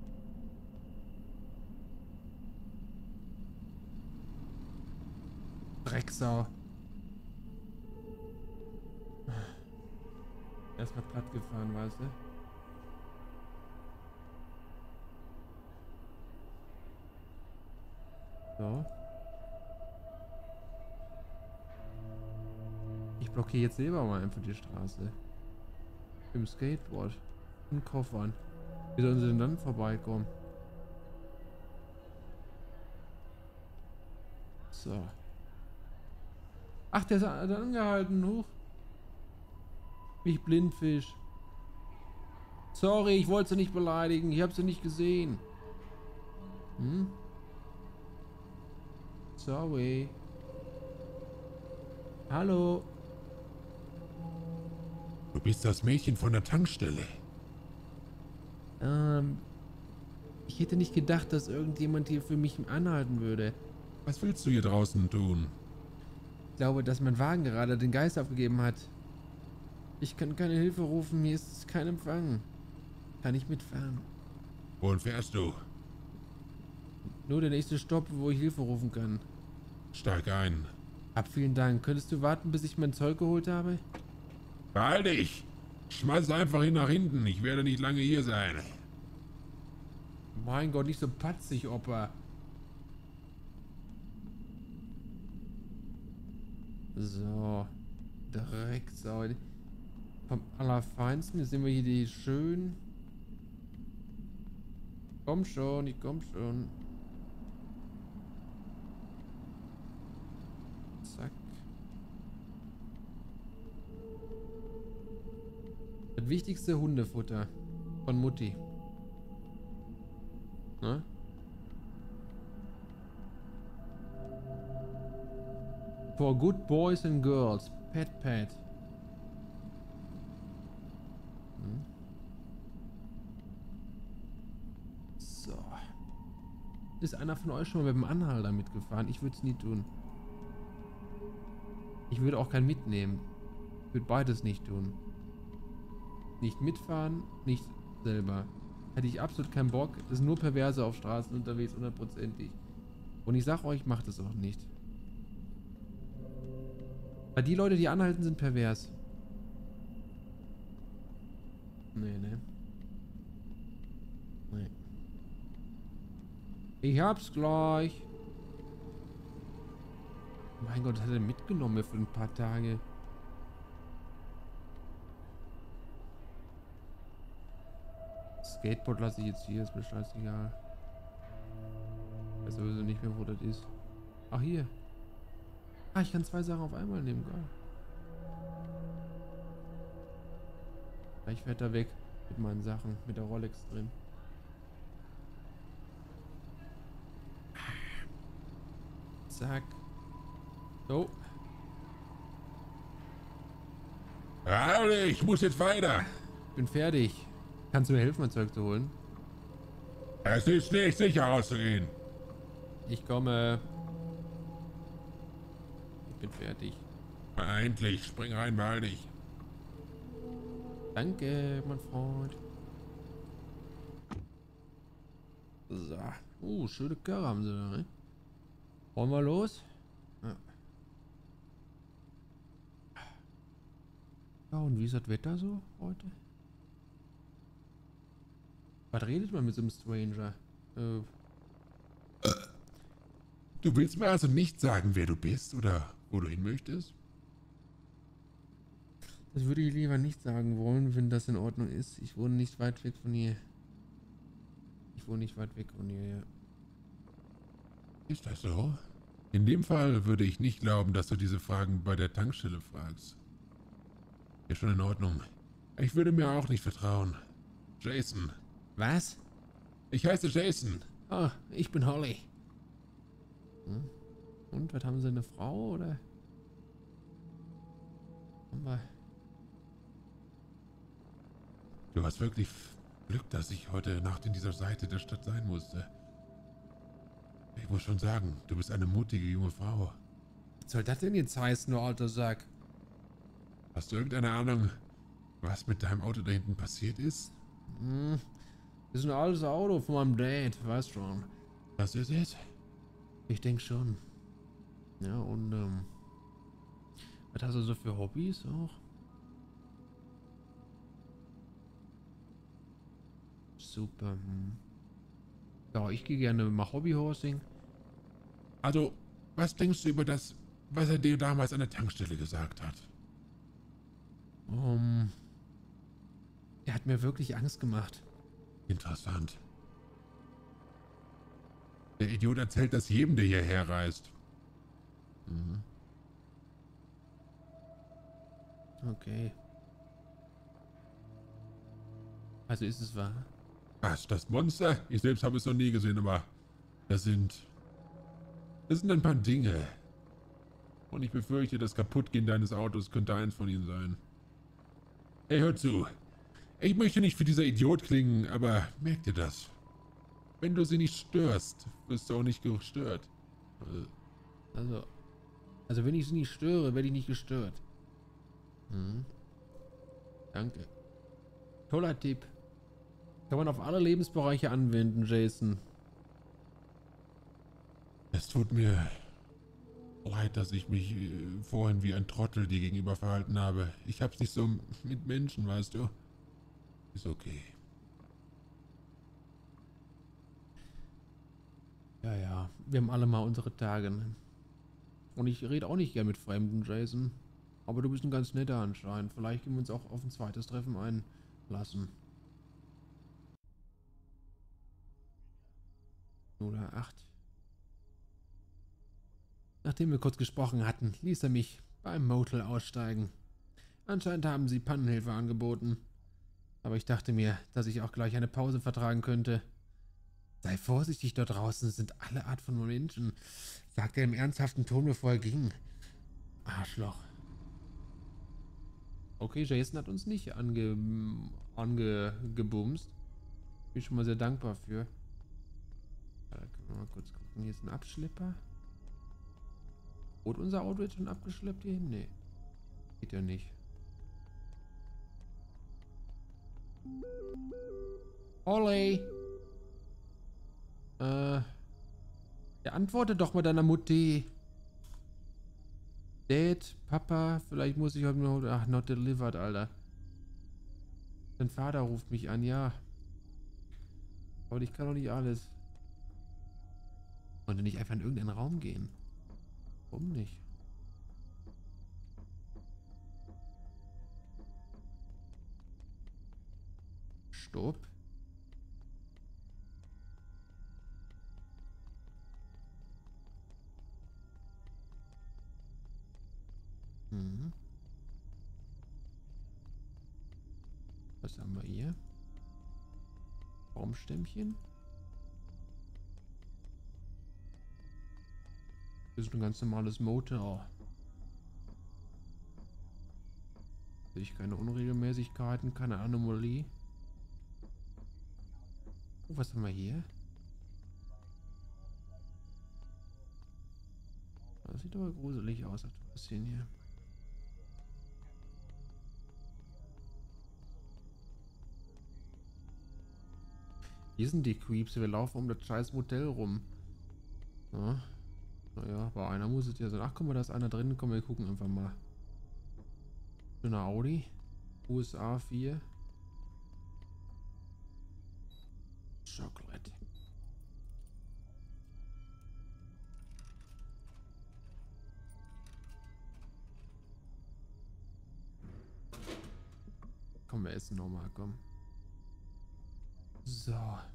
Drecksau. Erstmal platt gefahren, weißt du? So. Ich blockiere jetzt selber mal einfach die Straße. Mit dem Skateboard. Und Koffern. Wie sollen sie denn dann vorbeikommen? So. Ach, der ist angehalten. Hoch. Ich Blindfisch. Sorry, ich wollte sie nicht beleidigen. Ich habe sie nicht gesehen. Hm? Sorry. Hallo. Du bist das Mädchen von der Tankstelle. Ähm. Ich hätte nicht gedacht, dass irgendjemand hier für mich anhalten würde. Was willst du hier draußen tun? Ich glaube, dass mein Wagen gerade den Geist aufgegeben hat. Ich kann keine Hilfe rufen, hier ist kein Empfang. Kann ich mitfahren? Wohin fährst du? Nur der nächste Stopp, wo ich Hilfe rufen kann. Steig ein. Ab, vielen Dank. Könntest du warten, bis ich mein Zeug geholt habe? Beeil dich! Schmeiß einfach hin nach hinten. Ich werde nicht lange hier sein. Mein Gott, nicht so patzig, Opa. So. Drecksau. Vom Allerfeinsten. Jetzt sehen wir hier die schön. Komm schon, ich komm schon. Zack. Das wichtigste Hundefutter von Mutti. Ne? For good boys and girls. Pet Pet. Hm. So. Ist einer von euch schon mal mit dem Anhalter mitgefahren? Ich würde es nie tun. Ich würde auch keinen mitnehmen. Ich würde beides nicht tun. Nicht mitfahren, nicht selber. Hätte ich absolut keinen Bock. Es sind nur Perverse auf Straßen unterwegs, hundertprozentig. Und ich sag euch, macht es auch nicht. Weil die Leute, die anhalten, sind pervers. Nee, nee. Nee. Ich hab's gleich. Mein Gott, das hat er mitgenommen für ein paar Tage. Skateboard lasse ich jetzt hier, ist mir scheißegal. Ich weiß sowieso nicht mehr, wo das ist. Ach, hier. Ah, ich kann zwei Sachen auf einmal nehmen, geil. Gleich fährt er weg mit meinen Sachen, mit der Rolex drin. Zack. So. Ja, ich muss jetzt weiter. Bin fertig. Kannst du mir helfen, mein Zeug zu holen? Es ist nicht sicher rauszugehen. Ich komme. Ich bin fertig. Endlich, spring rein, beeil dich. Danke, mein Freund. So. Uh, schöne Karre haben sie da, ne? Wollen wir los? Ja. Ja, und wie ist das Wetter so heute? Was redet man mit so einem Stranger? Äh, Du willst mir also nicht sagen, wer du bist oder wo du hin möchtest? das würde ich lieber nicht sagen wollen, wenn das in Ordnung ist. Ich wohne nicht weit weg von hier. Ich wohne nicht weit weg von hier, ja. Ist das so? In dem Fall würde ich nicht glauben, dass du diese Fragen bei der Tankstelle fragst. Ist schon in Ordnung. Ich würde mir auch nicht vertrauen. Jason. Was? Ich heiße Jason. Ah, ich bin Holly. Hm? Und, was haben sie, eine Frau, oder? Haben wir... Du hast wirklich Glück, dass ich heute Nacht in dieser Seite der Stadt sein musste. Ich muss schon sagen, du bist eine mutige junge Frau. Was soll das denn jetzt heißen, du alter Sack? Hast du irgendeine Ahnung, was mit deinem Auto da hinten passiert ist? Hm, das ist ein altes Auto von meinem Dad, weißt schon. Das ist es? Ich denke schon. Ja, und, ähm... was hast du so für Hobbys auch? Super, hm. Ja, ich gehe gerne mal Hobbyhorsing. Also, was denkst du über das, was er dir damals an der Tankstelle gesagt hat? Um, er hat mir wirklich Angst gemacht. Interessant. Der Idiot erzählt das jedem, der hierher reist. Mhm. Okay. Also ist es wahr? Was, das Monster? Ich selbst habe es noch nie gesehen, aber das sind... Das sind ein paar Dinge. Und ich befürchte, das Kaputtgehen deines Autos könnte eins von ihnen sein. Hey, hör zu. Ich möchte nicht für dieser Idiot klingen, aber merk dir das. Wenn du sie nicht störst, wirst du auch nicht gestört. Also, also wenn ich sie nicht störe, werde ich nicht gestört. Mhm. Danke. Toller Tipp. Kann man auf alle Lebensbereiche anwenden, Jason. Es tut mir Leid, dass ich mich äh, vorhin wie ein Trottel dir gegenüber verhalten habe. Ich hab's nicht so mit Menschen, weißt du. Ist okay. Ja, ja, wir haben alle mal unsere Tage. Ne? Und ich rede auch nicht gern mit Fremden, Jason. Aber du bist ein ganz netter anscheinend. Vielleicht können wir uns auch auf ein zweites Treffen einlassen. Oder acht. Nachdem wir kurz gesprochen hatten, ließ er mich beim Motel aussteigen. Anscheinend haben sie Pannenhilfe angeboten. Aber ich dachte mir, dass ich auch gleich eine Pause vertragen könnte. Sei vorsichtig, dort draußen sind alle Art von Menschen, sagte er im ernsthaften Ton, bevor er ging. Arschloch. Okay, Jason hat uns nicht ange, ange, gebumst. Bin schon mal sehr dankbar für. Da können wir mal kurz gucken. Hier ist ein Abschlepper. Wurde unser Auto jetzt schon abgeschleppt hierhin? Nee. Geht ja nicht. Olli! Äh. Ja, antworte doch mal deiner Mutti. Dad, Papa, vielleicht muss ich heute noch. Ach, not delivered, Alter. Dein Vater ruft mich an, ja. Aber ich kann doch nicht alles. Wollte nicht einfach in irgendeinen Raum gehen. Warum nicht? Stopp. Mhm. Was haben wir hier? Baumstämmchen. Das ist ein ganz normales Motel. Sehe ich keine Unregelmäßigkeiten, keine Anomalie. Oh, was haben wir hier? Das sieht aber gruselig aus, das bisschen hier. Hier sind die Creeps, wir laufen um das scheiß Motel rum. Ja. Naja, aber einer muss es ja sein. Ach, guck mal, da ist einer drin. Komm, wir gucken einfach mal. Schöner Audi. U S A vier. Chocolate. Komm, wir essen nochmal, komm. So.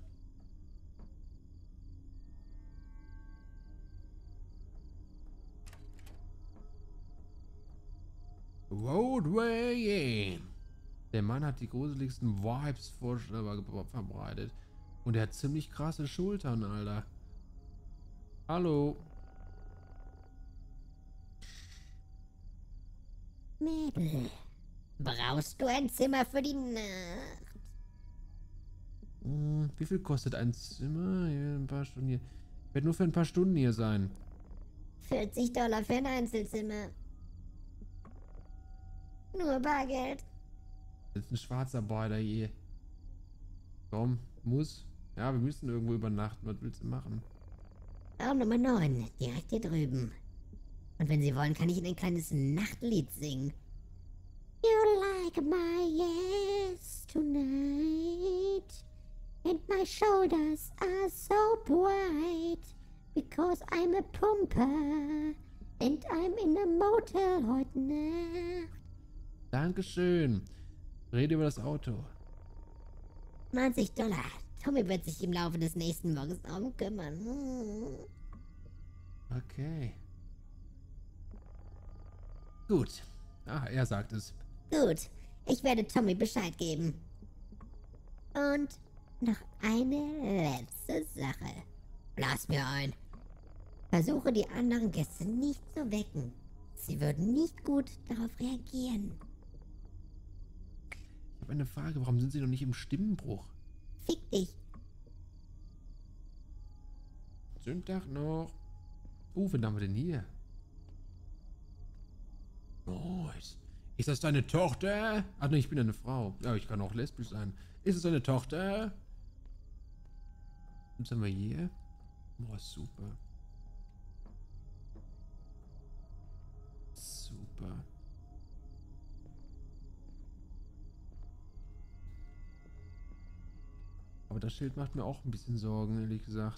Roadway in. Der Mann hat die gruseligsten Vibes vorstellbar verbreitet. Und er hat ziemlich krasse Schultern, Alter. Hallo. Mädel, brauchst du ein Zimmer für die Nacht? Hm, wie viel kostet ein Zimmer? Hier ein paar Stunden hier. Ich werde nur für ein paar Stunden hier sein. vierzig Dollar für ein Einzelzimmer. Nur Bargeld. Das ist ein Schwarzarbeiter hier. Komm, muss. Ja, wir müssen irgendwo übernachten. Was willst du machen? Raum Nummer neun, direkt hier drüben. Und wenn Sie wollen, kann ich Ihnen ein kleines Nachtlied singen. You like my yes tonight. And my shoulders are so bright. Because I'm a pumper. And I'm in a motel heute Nacht. Dankeschön. Rede über das Auto. neunzig Dollar. Tommy wird sich im Laufe des nächsten Morgens darum kümmern. Hm. Okay. Gut. Ah, er sagt es. Gut, ich werde Tommy Bescheid geben. Und noch eine letzte Sache. Blas mir ein. Versuche die anderen Gäste nicht zu wecken. Sie würden nicht gut darauf reagieren. Ich habe eine Frage. Warum sind Sie noch nicht im Stimmenbruch? Fick dich. Schönen Tag noch. Uh, wen haben wir denn hier? Oh, ist, ist das deine Tochter? Ach ne, ich bin eine Frau. Ja, ich kann auch lesbisch sein. Ist es deine Tochter? Was haben wir hier? Oh, super. Super. Aber das Schild macht mir auch ein bisschen Sorgen, ehrlich gesagt.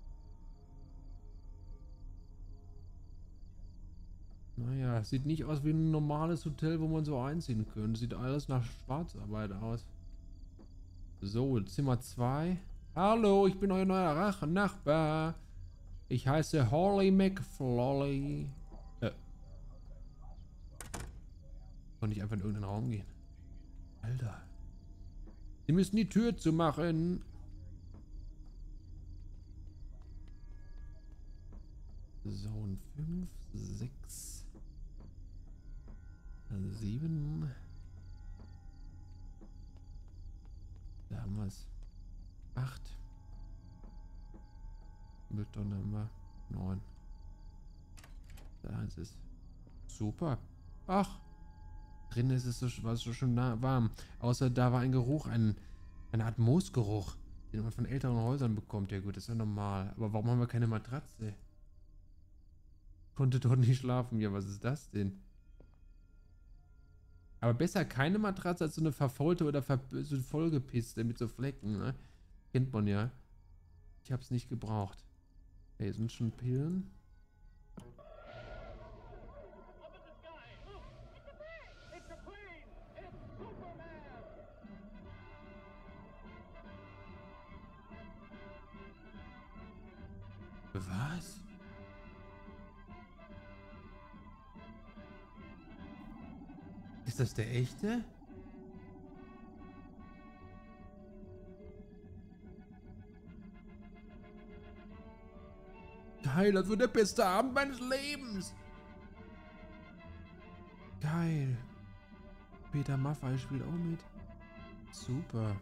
Naja, sieht nicht aus wie ein normales Hotel, wo man so einziehen könnte. Sieht alles nach Schwarzarbeit aus. So, Zimmer zwei. Hallo, ich bin euer neuer Rachen-Nachbar. Ich heiße Holly McFlolly. Äh. Kann ich einfach in irgendeinen Raum gehen? Alter. Sie müssen die Tür zumachen. So, und fünf, sechs, sieben. Da haben wir es. acht. Mülltonne haben wir. neun. Da ist es. Super. Ach. Drinnen ist es so, war es so schön nah, warm. Außer da war ein Geruch, ein, eine Art Moosgeruch, den man von älteren Häusern bekommt. Ja gut, das ist ja normal. Aber warum haben wir keine Matratze? Konnte dort nicht schlafen. Ja, was ist das denn? Aber besser keine Matratze als so eine verfaulte oder ver so vollgepisste mit so Flecken, ne? Kennt man ja. Ich hab's nicht gebraucht. Hier sind schon Pillen. Was? Ist das der echte? Geil, das wird der beste Abend meines Lebens. Geil. Peter Maffay spielt auch mit. Super.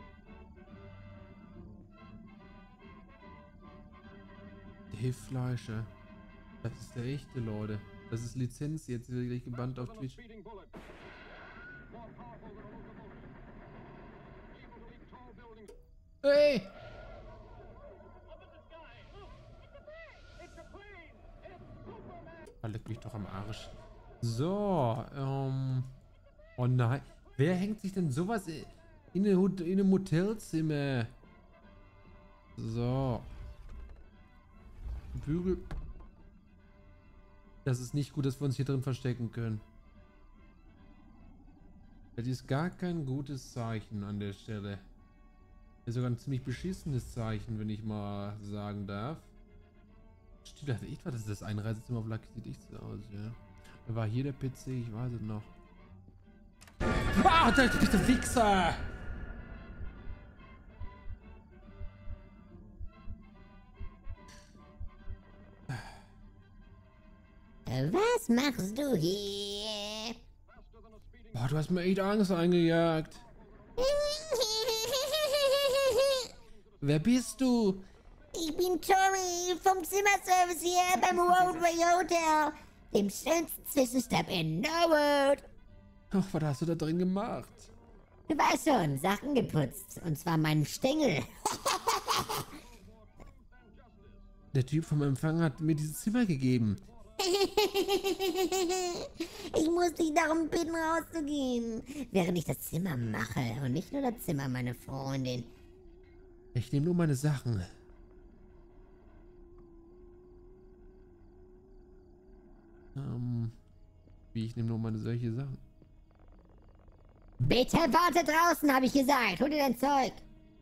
Dave Fleischer. Das ist der echte, Leute. Das ist Lizenz jetzt wirklich gebannt auf Twitch. Hey! Ah, leck mich doch am Arsch. So, ähm... oh nein. Wer hängt sich denn sowas in einem Motelzimmer? So. Bügel. Das ist nicht gut, dass wir uns hier drin verstecken können. Das ist gar kein gutes Zeichen an der Stelle. Das ist sogar ein ziemlich beschissenes Zeichen, wenn ich mal sagen darf. Stimmt, das echt war das das Einreisezimmer auf Lucky sieht echt so aus, ja. Da war hier der P C, ich weiß es noch. Ah, da ist der Wichser! Was machst du hier? Boah, du hast mir echt Angst eingejagt. Wer bist du? Ich bin Tori vom Zimmerservice hier beim Roadway Hotel, dem schönsten Zwischenstopp in Norwood. Ach, was hast du da drin gemacht? Du weißt schon, Sachen geputzt. Und zwar meinen Stängel. Der Typ vom Empfang hat mir dieses Zimmer gegeben. Ich muss dich darum bitten, rauszugehen, während ich das Zimmer mache. Und nicht nur das Zimmer, meine Freundin. Ich nehme nur meine Sachen. Ähm, wie, ich nehme nur meine solche Sachen. Bitte warte draußen, habe ich gesagt. Hol dir dein Zeug.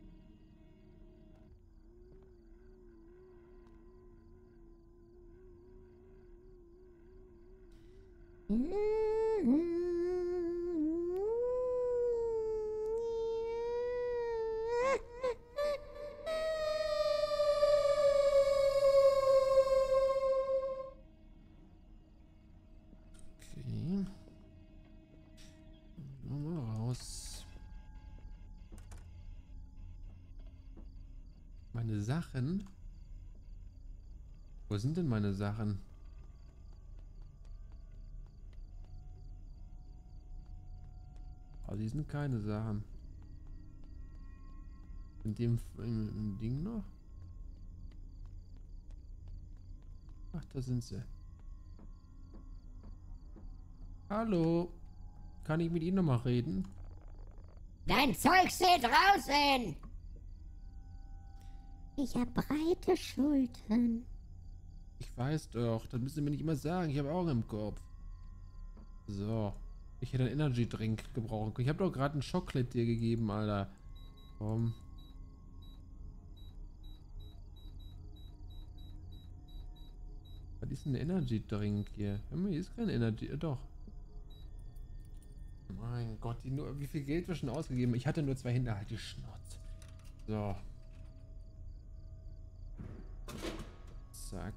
Okay. Mal raus. Meine Sachen? Wo sind denn meine Sachen? Oh, die sind keine Sachen. In dem im, im Ding noch? Ach, da sind sie. Hallo. Kann ich mit Ihnen nochmal reden? Dein Zeug steht draußen! Ich habe breite Schultern. Ich weiß doch, das müssen Sie mir nicht immer sagen. Ich habe Augen im Kopf. So. Ich hätte einen Energy Drink gebrauchen können. Ich habe doch gerade einen Chocolate dir gegeben, Alter. Komm. Was ist ein Energy Drink hier? Hier ist kein Energy. Äh, doch. Mein Gott, die nur, wie viel Geld wir schon ausgegeben? Ich hatte nur zwei Hände. Halt die Schnauze. So. Zack.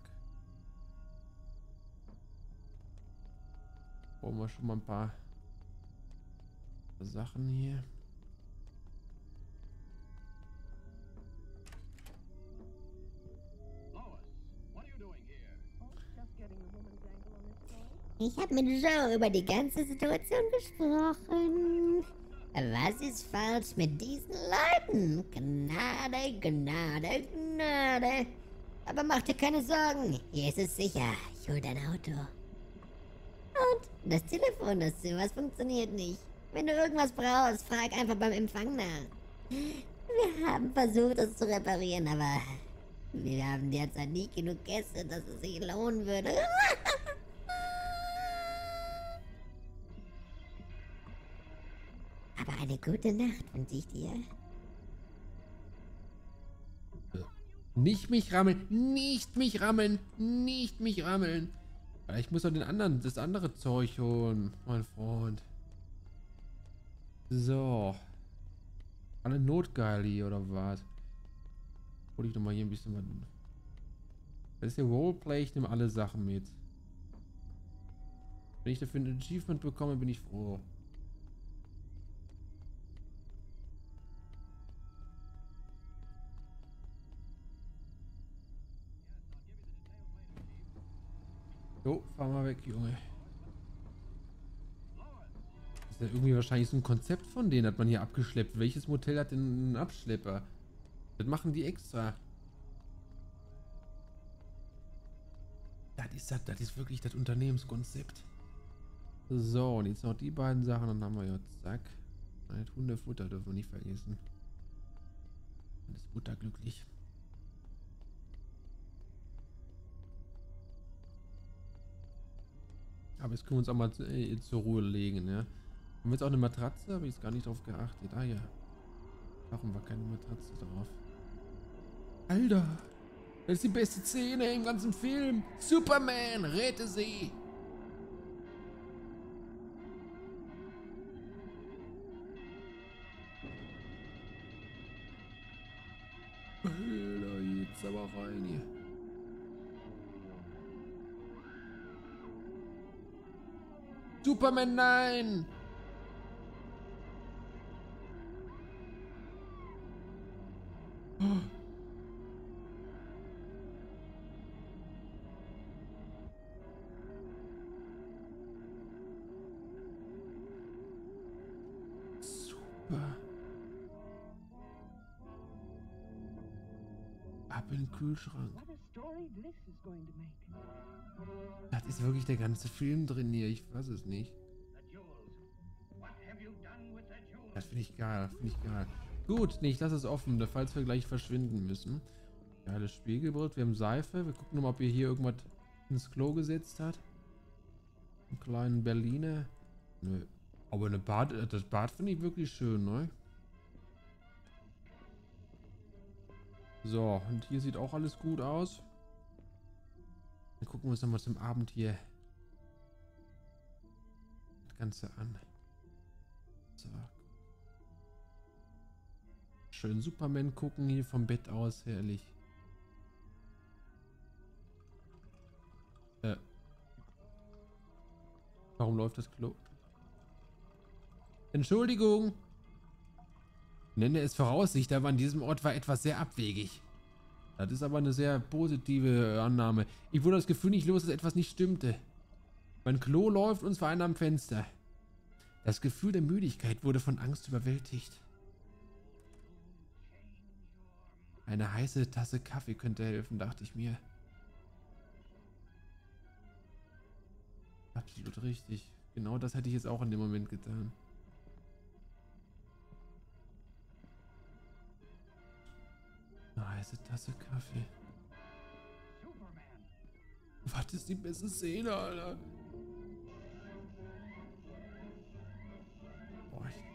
Brauchen wir schon mal ein paar Sachen hier. Ich habe mit Joe über die ganze Situation gesprochen. Was ist falsch mit diesen Leuten? Gnade, Gnade, Gnade. Aber mach dir keine Sorgen. Hier ist es sicher. Ich hol dein Auto. Und das Telefon, das was funktioniert nicht. Wenn du irgendwas brauchst, frag einfach beim Empfang nach. Wir haben versucht, es zu reparieren, aber wir haben derzeit nicht genug Gäste, dass es sich lohnen würde. Aber eine gute Nacht wünsche ich dir. Nicht mich rammeln, nicht mich rammeln, nicht mich rammeln. Ich muss doch den anderen, das andere Zeug holen, mein Freund. So. Alle notgeil hier, oder was? Hol ich noch mal hier ein bisschen was. Das ist hier Roleplay, ich nehme alle Sachen mit. Wenn ich dafür ein Achievement bekomme, bin ich froh. Jo, fahr mal weg, Junge. Das ist ja irgendwie wahrscheinlich so ein Konzept von denen, hat man hier abgeschleppt. Welches Motel hat denn einen Abschlepper? Das machen die extra. Das ist das, das ist wirklich das Unternehmenskonzept. So, und jetzt noch die beiden Sachen, dann haben wir ja, zack. Das Hundefutter dürfen wir nicht vergessen. Dann ist Butter glücklich. Aber jetzt können wir uns auch mal zu, äh, zur Ruhe legen, ja. Haben wir jetzt auch eine Matratze? Habe ich jetzt gar nicht drauf geachtet. Ah ja. Warum war keine Matratze drauf? Alter! Das ist die beste Szene im ganzen Film! Superman! Rette sie! Alter, jetzt aber rein hier. Superman, nein! Oh. Super. Ab in den Kühlschrank. Das ist wirklich der ganze Film drin hier. Ich weiß es nicht. Das finde ich geil. Finde ich geil. Gut, nee, ich lasse es offen, falls wir gleich verschwinden müssen. Geiles Spiegelbrett. Wir haben Seife. Wir gucken nochmal, ob ihr hier irgendwas ins Klo gesetzt hat. Einen kleinen Berliner. Nö. Aber eine Bad, das Bad finde ich wirklich schön, ne? So, und hier sieht auch alles gut aus. Dann gucken wir uns nochmal zum Abend hier das Ganze an. So. Schön Superman gucken hier vom Bett aus, herrlich. Äh. Warum läuft das Klo? Entschuldigung. Nenne es Voraussicht, aber an diesem Ort war etwas sehr abwegig. Das ist aber eine sehr positive Annahme. Ich wurde das Gefühl nicht los, dass etwas nicht stimmte. Mein Klo läuft uns vor einem am Fenster. Das Gefühl der Müdigkeit wurde von Angst überwältigt. Eine heiße Tasse Kaffee könnte helfen, dachte ich mir. Absolut richtig. Genau das hätte ich jetzt auch in dem Moment getan. Eine heiße Tasse Kaffee. Was ist die beste Szene, Alter? Boah, ich...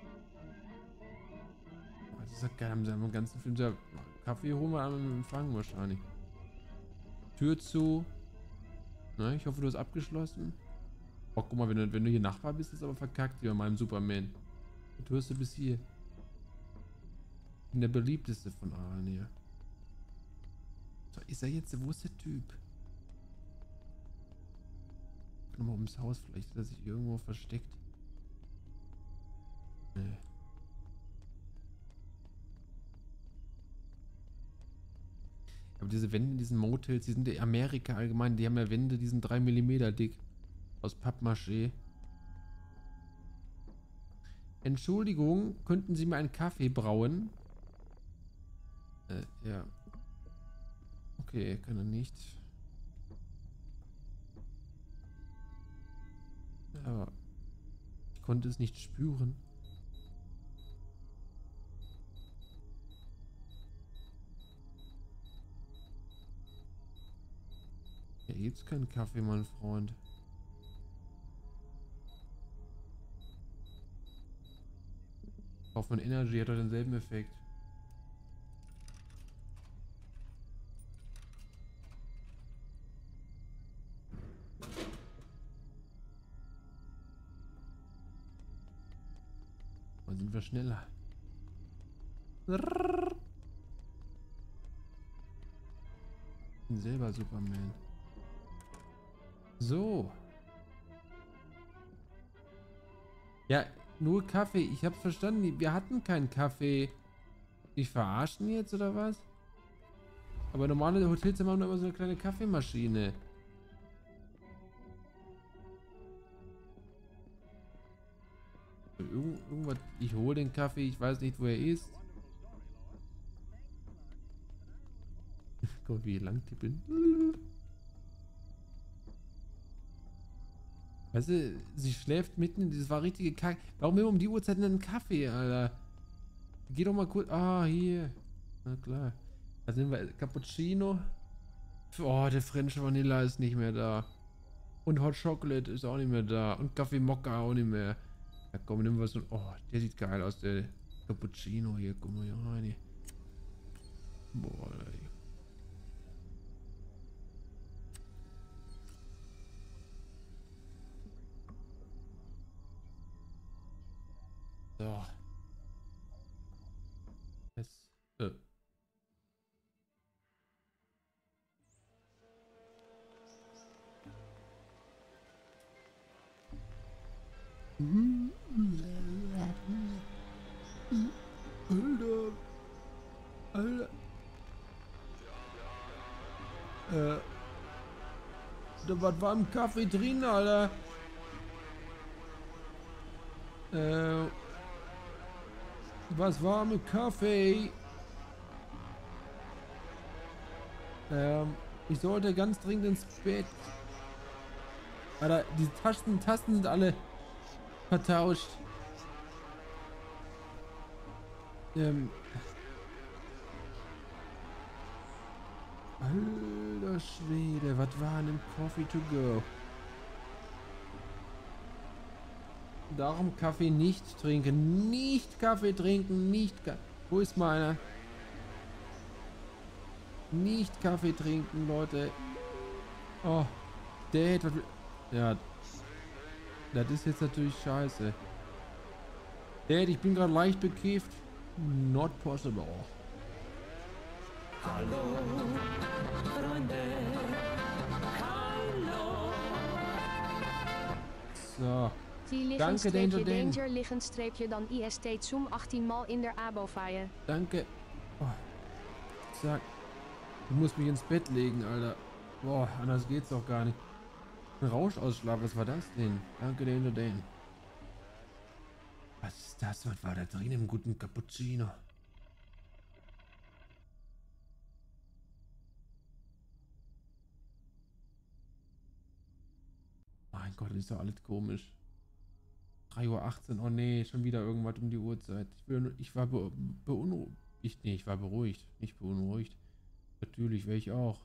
Boah, das ist ja geil. Haben sie am ganzen Film so Kaffee holen wir einmal mit dem Empfang wahrscheinlich. Tür zu. Na, ich hoffe, du hast abgeschlossen. Oh, guck mal, wenn du, wenn du hier Nachbar bist, ist aber verkackt wie bei meinem Superman. Du hörst du bis hier. Ich bin der beliebteste von allen hier. So, ist er jetzt? Wo ist der Typ? Nochmal ums Haus, vielleicht hat er sich irgendwo versteckt. Nee. Aber diese Wände in diesen Motels, die sind in Amerika allgemein, die haben ja Wände, die sind drei Millimeter dick. Aus Pappmaché. Entschuldigung, könnten Sie mir einen Kaffee brauen? Äh, ja. Okay, kann er nicht. Aber ich konnte es nicht spüren. Hier gibt's keinen Kaffee, mein Freund. Kaufmann Energy hat doch denselben Effekt. Dann sind wir schneller. Ich bin selber Superman. So. Ja, nur Kaffee. Ich hab's verstanden. Wir hatten keinen Kaffee. Die verarschen jetzt oder was? Aber normale Hotels haben immer so eine kleine Kaffeemaschine. Irgend, irgendwas. Ich hole den Kaffee. Ich weiß nicht, wo er ist. Guck, wie lang tippen. Weißt du, sie schläft mitten, das war richtige Kack. Warum immer um die Uhrzeit einen Kaffee, Alter? Geh doch mal kurz. Ah, hier. Na klar. Da sind wir. Cappuccino. Oh, der French Vanilla ist nicht mehr da. Und Hot Chocolate ist auch nicht mehr da. Und Kaffee Mokka auch nicht mehr. Ja, komm, nimm was. Oh, der sieht geil aus, der Cappuccino hier. Guck mal hier rein. Boah, ey. So. Jetzt. Äh. Alter. Alter. Äh. Da was war im Kaffee drin, Alter? Äh. Was war mit Kaffee? Ähm, ich sollte ganz dringend ins Bett. Alter, die Tasten, Tasten sind alle vertauscht. Ähm. Alter Schwede, was war denn im Coffee to go? Darum Kaffee nicht trinken. Nicht Kaffee trinken. Nicht Kaffee. Wo ist meiner? Nicht Kaffee trinken, Leute. Oh. Dad, was will... Ja. Das ist jetzt natürlich scheiße. Dad, ich bin gerade leicht bekifft. Not possible. Hallo, Freunde. Hallo. So. Die liggen Danke, streepje Danger Dan. danger liggen streepje dan I S T Zoom achttien mal in der Abo-Feier. Danke. Oh. Sag. Ich muss mich ins Bett legen, Alter. Boah, anders geht's doch gar nicht. Ein Rauschausschlag, was war das denn? Danke, Danger Dan. Was ist das? Was war da drin im guten Cappuccino? Mein Gott, das ist doch alles komisch. drei Uhr achtzehn. Oh nee, schon wieder irgendwas um die Uhrzeit. Ich, bin, ich war be beunruhigt. Ich, nee, ich war beruhigt. Nicht beunruhigt. Natürlich wäre ich auch.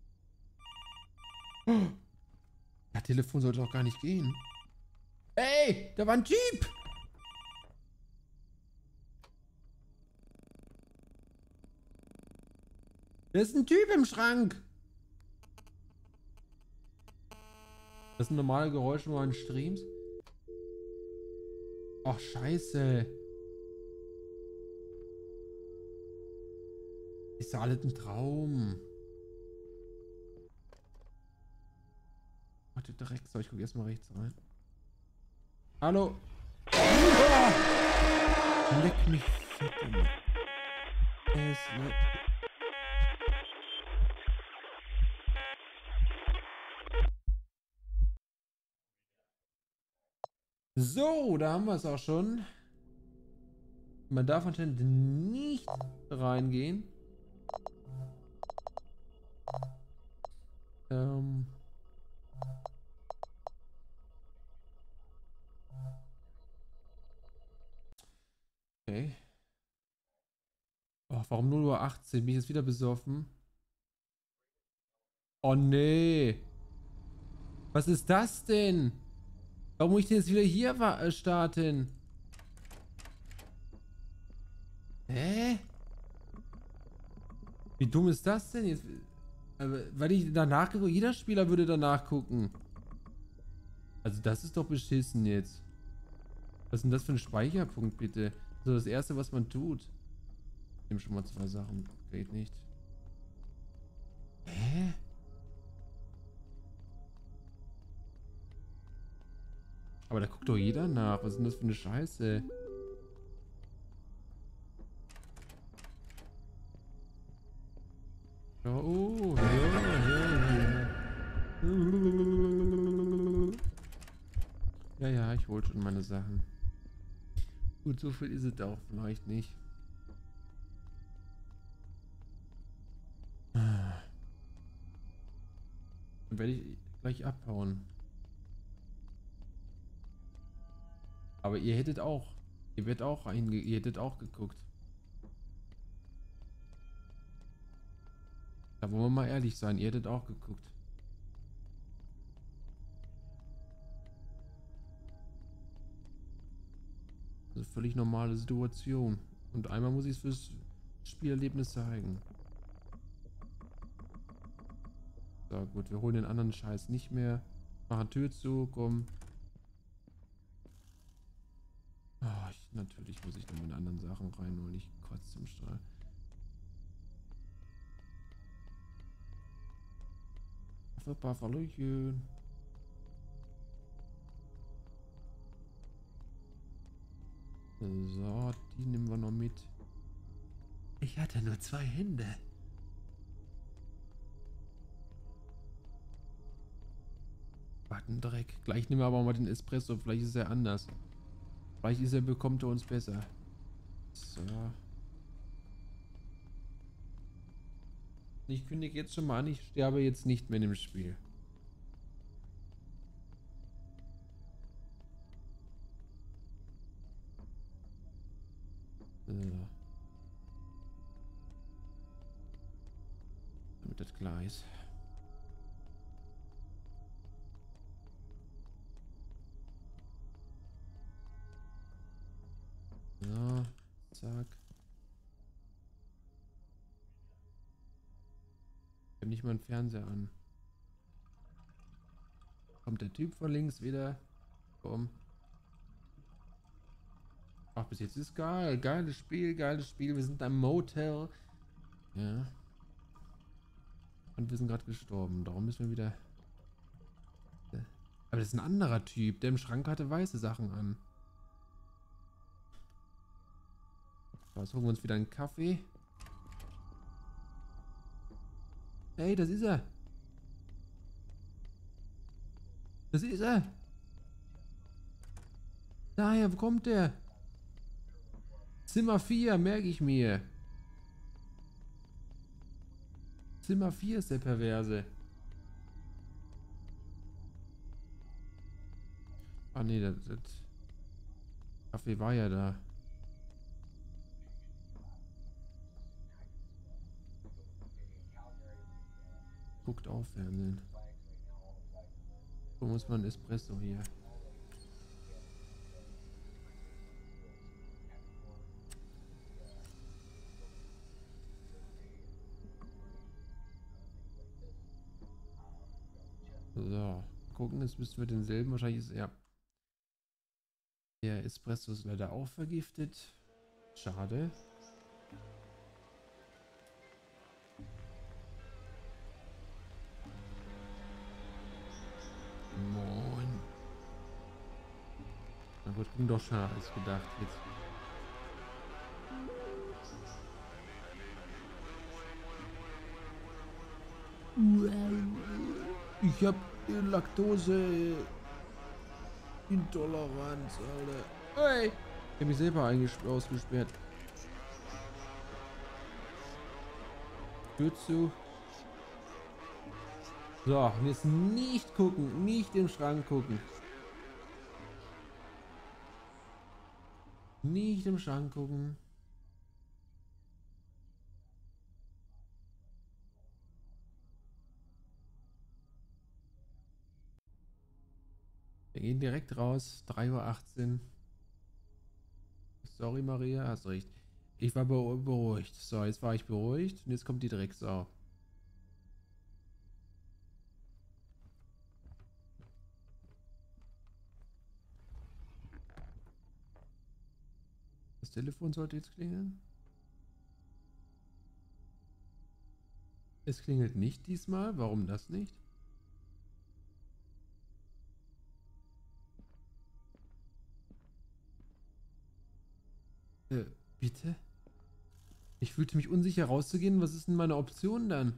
Das Telefon sollte auch gar nicht gehen. Ey, da war ein Typ! Da ist ein Typ im Schrank! Das sind normale Geräusche meinen Streams. Ach, scheiße. Ist ja alles ein Traum. Ach, du Drecksau, ich guck erstmal rechts rein. Hallo. Oh! Leck mich fett. Es leck. So, da haben wir es auch schon. Man darf anscheinend nicht reingehen. Ähm. Okay. Oh, warum null Uhr achtzehn? Bin ich jetzt wieder besoffen? Oh nee. Was ist das denn? Warum muss ich denn jetzt wieder hier äh, starten? Hä? Wie dumm ist das denn jetzt? Aber, weil ich danach gucke, jeder Spieler würde danach gucken. Also das ist doch beschissen jetzt. Was ist denn das für ein Speicherpunkt, bitte? So, das erste, was man tut. Ich nehme schon mal zwei Sachen. Geht nicht. Hä? Aber da guckt doch jeder nach. Was ist denn das für eine Scheiße? Oh, ja, ja, ja. Ja, ja, ich hol schon meine Sachen. Gut, so viel ist es auch vielleicht nicht. Dann werde ich gleich abhauen. Aber ihr hättet auch, ihr werdet auch reinge, ihr hättet auch geguckt. Da wollen wir mal ehrlich sein, ihr hättet auch geguckt. Das ist völlig normale Situation. Und einmal muss ich es fürs Spielerlebnis zeigen. So, gut, wir holen den anderen Scheiß nicht mehr. Machen Tür zu, komm. Oh, ich, natürlich muss ich dann meine anderen Sachen reinholen. Ich kotze zum Strahl. Auf ein paar Verlöchen. So, die nehmen wir noch mit. Ich hatte nur zwei Hände. Backendreck. Gleich nehmen wir aber mal den Espresso. Vielleicht ist er anders. Vielleicht ist er, bekommt er uns besser. So. Ich kündige jetzt schon mal an, ich sterbe jetzt nicht mehr in dem Spiel. So. Damit das klar ist. So, zack. Ich habe nicht mal einen Fernseher an. Kommt der Typ von links wieder. Komm. Ach, bis jetzt ist geil. Geiles Spiel, geiles Spiel. Wir sind am Motel. Ja. Und wir sind gerade gestorben. Darum müssen wir wieder... Aber das ist ein anderer Typ. Der im Schrank hatte weiße Sachen an. So, jetzt holen wir uns wieder einen Kaffee. Hey, das ist er. Das ist er. Daher, wo kommt der? Zimmer vier, merke ich mir. Zimmer vier ist der Perverse. Ah nee, das, das Kaffee war ja da. Guckt auf Fernsehen. Wo muss man Espresso hier? So, gucken, jetzt müssen wir denselben. Wahrscheinlich ist er. Der Espresso ist leider auch vergiftet. Schade. Moin. Na gut, ging doch schneller als gedacht jetzt. Ich hab Laktoseintoleranz, Alter. Hey! Ich hab mich selber ausgesperrt. Tür zu. So, und jetzt nicht gucken, nicht im Schrank gucken. Nicht im Schrank gucken. Wir gehen direkt raus, drei Uhr achtzehn. Sorry Maria, hast recht. Ich war beruhigt. So, jetzt war ich beruhigt und jetzt kommt die Drecksau. Das Telefon sollte jetzt klingeln. Es klingelt nicht diesmal. Warum das nicht? Äh, bitte? Ich fühlte mich unsicher rauszugehen. Was ist denn meine Option dann?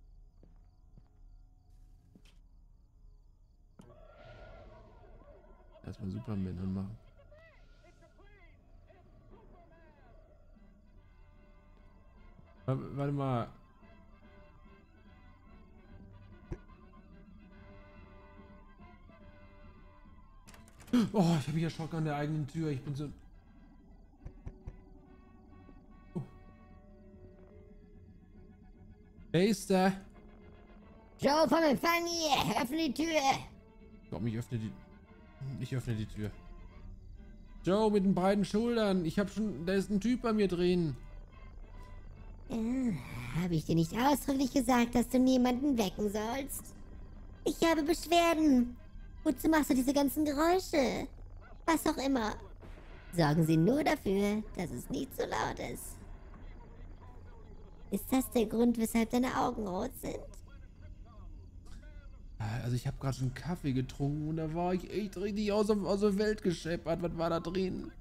Erstmal Superman anmachen. Warte mal. Oh, ich habe mich erschrocken an der eigenen Tür. Ich bin so... Oh. Wer ist da? Joe vom Empfang hier, öffne die Tür. Komm, ich öffne die... Ich öffne die Tür. Joe mit den beiden Schultern. Ich habe schon... Da ist ein Typ bei mir drin. Äh, habe ich dir nicht ausdrücklich gesagt, dass du niemanden wecken sollst? Ich habe Beschwerden. Wozu machst du diese ganzen Geräusche? Was auch immer. Sorgen Sie nur dafür, dass es nicht zu laut ist. Ist das der Grund, weshalb deine Augen rot sind? Also ich habe gerade schon Kaffee getrunken und da war ich echt richtig aus, aus der Welt gescheppert. Was war da drin?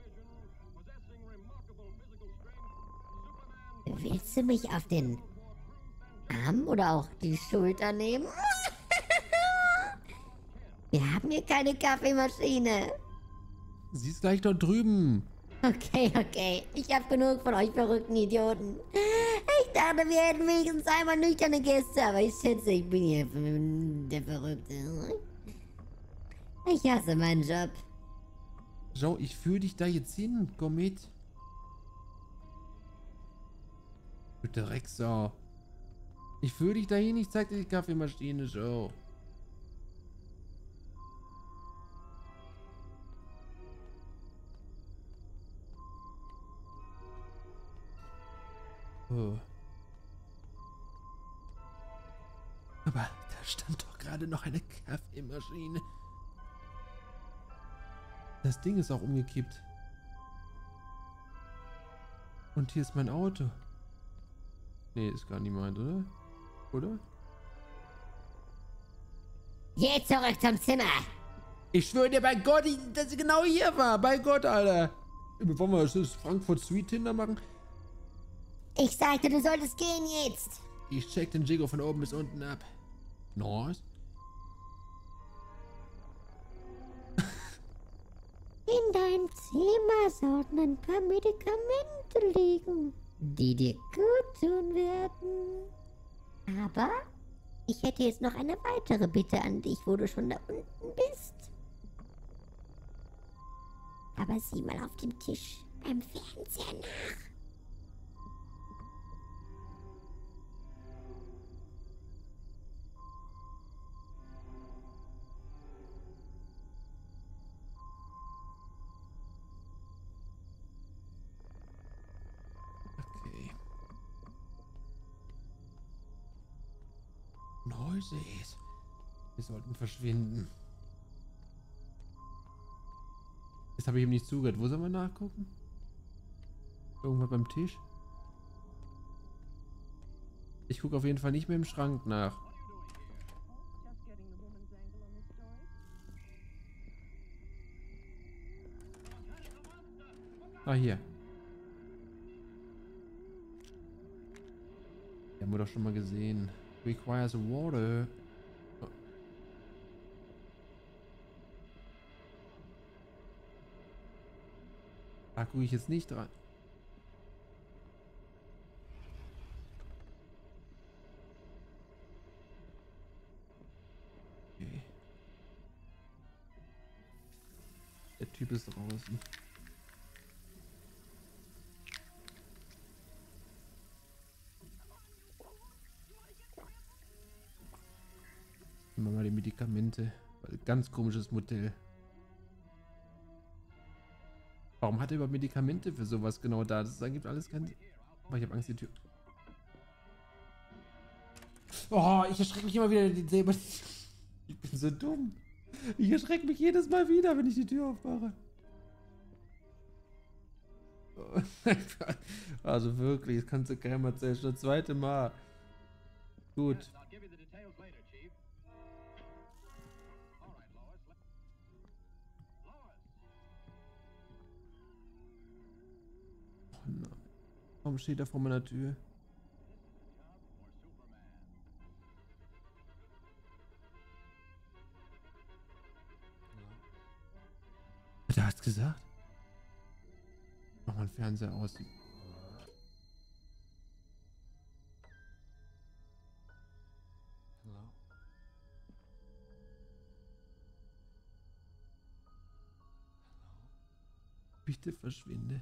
Willst du mich auf den Arm oder auch die Schulter nehmen? Wir haben hier keine Kaffeemaschine. Sie ist gleich dort drüben. Okay, okay. Ich hab genug von euch verrückten Idioten. Ich dachte, wir hätten wenigstens einmal nüchterne Gäste, aber ich schätze, ich bin hier der Verrückte. Ich hasse meinen Job. Joe, ich führe dich da jetzt hin. Komm mit. Du Drecksau. Ich führe dich dahin, ich zeig dir die Kaffeemaschine, Joe. Oh. Aber da stand doch gerade noch eine Kaffeemaschine. Das Ding ist auch umgekippt. Und hier ist mein Auto. Nee, ist gar niemand, oder? Oder? Geh zurück zum Zimmer. Ich schwöre dir bei Gott, ich, dass ich genau hier war. Bei Gott, Alter. Wollen wir das Frankfurt Street Tinder machen? Ich sagte, du solltest gehen jetzt. Ich check den Jigo von oben bis unten ab. Nice. In deinem Zimmer sollten ein paar Medikamente liegen, die dir gut tun werden. Aber ich hätte jetzt noch eine weitere Bitte an dich, wo du schon da unten bist. Aber sieh mal auf dem Tisch beim Fernseher nach. Okay. Noises. Wir sollten verschwinden. Jetzt habe ich ihm nicht zugehört. Wo sollen wir nachgucken? Irgendwo beim Tisch? Ich gucke auf jeden Fall nicht mehr im Schrank nach. Ah, hier. Die haben wir doch schon mal gesehen. Requires water. Oh. Da gucke ich jetzt nicht dran. Okay. Der Typ ist draußen. Nehmen wir mal die Medikamente. Ganz komisches Modell. Warum hat er überhaupt Medikamente für sowas genau da? Das ergibt alles keinen Sinn. Aber ich habe Angst, die Tür. Oh, ich erschrecke mich immer wieder selber. Ich bin so dumm. Ich erschrecke mich jedes Mal wieder, wenn ich die Tür aufmache. Also wirklich, das kannst du keinem erzählen. Schon das zweite Mal. Gut. Warum steht er vor meiner Tür? Der hat's gesagt. Mach mal den Fernseher aus. Hello? Bitte verschwinde.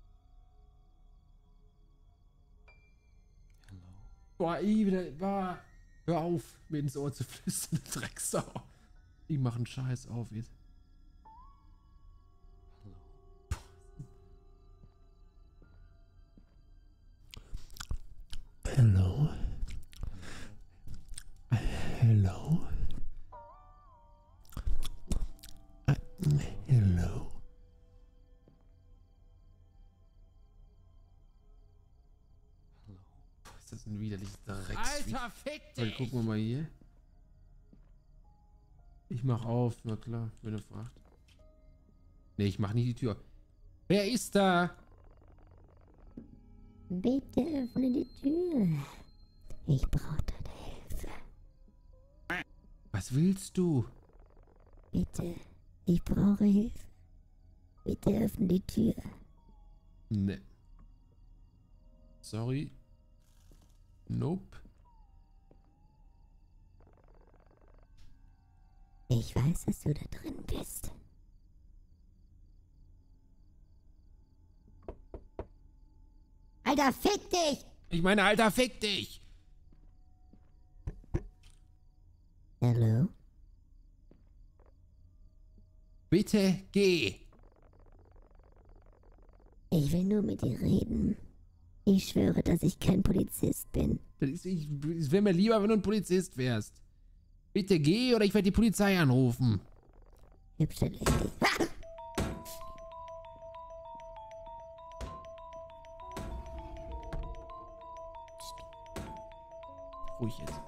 Boah, ey, wieder. Boah. Hör auf, mir ins Ohr zu flüstern, Drecksau. Ich mach einen Scheiß auf jetzt. Hello. Hello. Uh, hello. Ist das ein widerliches Drecks. Alter, fick Warte, dich! gucken wir mal hier. Ich mach auf, na klar, wenn er fragt. Ne, ich mach nicht die Tür. Wer ist da? Bitte öffne die Tür. Ich brauche deine Hilfe. Was willst du? Bitte, ich brauche Hilfe. Bitte öffne die Tür. Ne. Sorry. Nope. Ich weiß, dass du da drin bist. Alter, fick dich! Ich meine, Alter, fick dich! Hallo? Bitte geh! Ich will nur mit dir reden. Ich schwöre, dass ich kein Polizist bin. Das ist, ich, es wäre mir lieber, wenn du ein Polizist wärst. Bitte geh oder ich werde die Polizei anrufen. Hübsche Lady. Ah! Ruhig jetzt.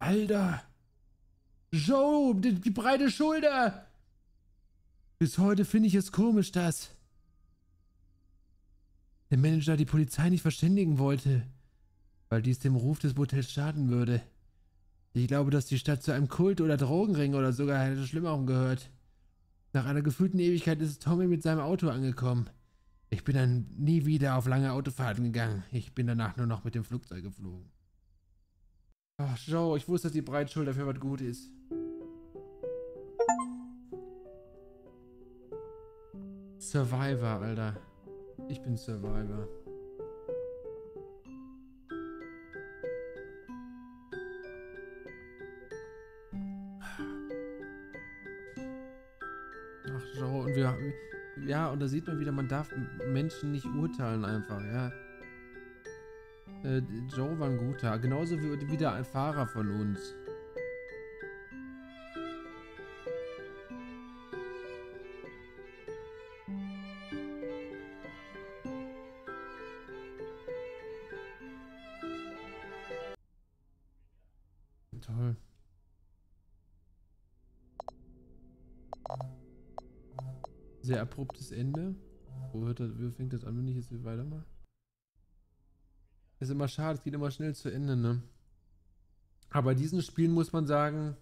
Alter. Joe, die, die breite Schulter. Bis heute finde ich es komisch, dass der Manager die Polizei nicht verständigen wollte, weil dies dem Ruf des Motels schaden würde. Ich glaube, dass die Stadt zu einem Kult oder Drogenring oder sogar hätte Schlimmerem gehört. Nach einer gefühlten Ewigkeit ist Tommy mit seinem Auto angekommen. Ich bin dann nie wieder auf lange Autofahrten gegangen. Ich bin danach nur noch mit dem Flugzeug geflogen. Ach, Joe, ich wusste, dass die Breitschulter für was gut ist. Survivor, Alter. Ich bin Survivor. Ach, Joe, und wir... Ja, und da sieht man wieder, man darf Menschen nicht urteilen einfach, ja. Äh, Joe war ein guter, genauso wie wieder ein Fahrer von uns. Toll. Sehr abruptes Ende. Wo, hört das, wie fängt das an, wenn ich jetzt weitermache? Ist immer schade, es geht immer schnell zu Ende, ne? Aber bei diesen Spielen muss man sagen,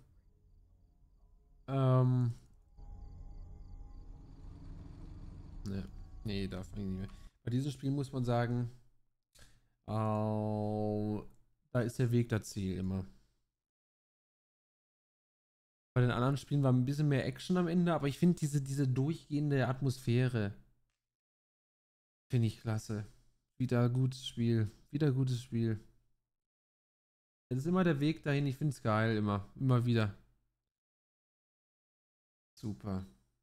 ähm, ne, nee, darf ich nicht mehr. Bei diesen Spielen muss man sagen, äh, da ist der Weg das Ziel immer. Bei den anderen Spielen war ein bisschen mehr Action am Ende, aber ich finde diese, diese durchgehende Atmosphäre finde ich klasse. Wieder gutes Spiel. Wieder gutes Spiel. Es ist immer der Weg dahin. Ich finde es geil. Immer. Immer wieder. Super.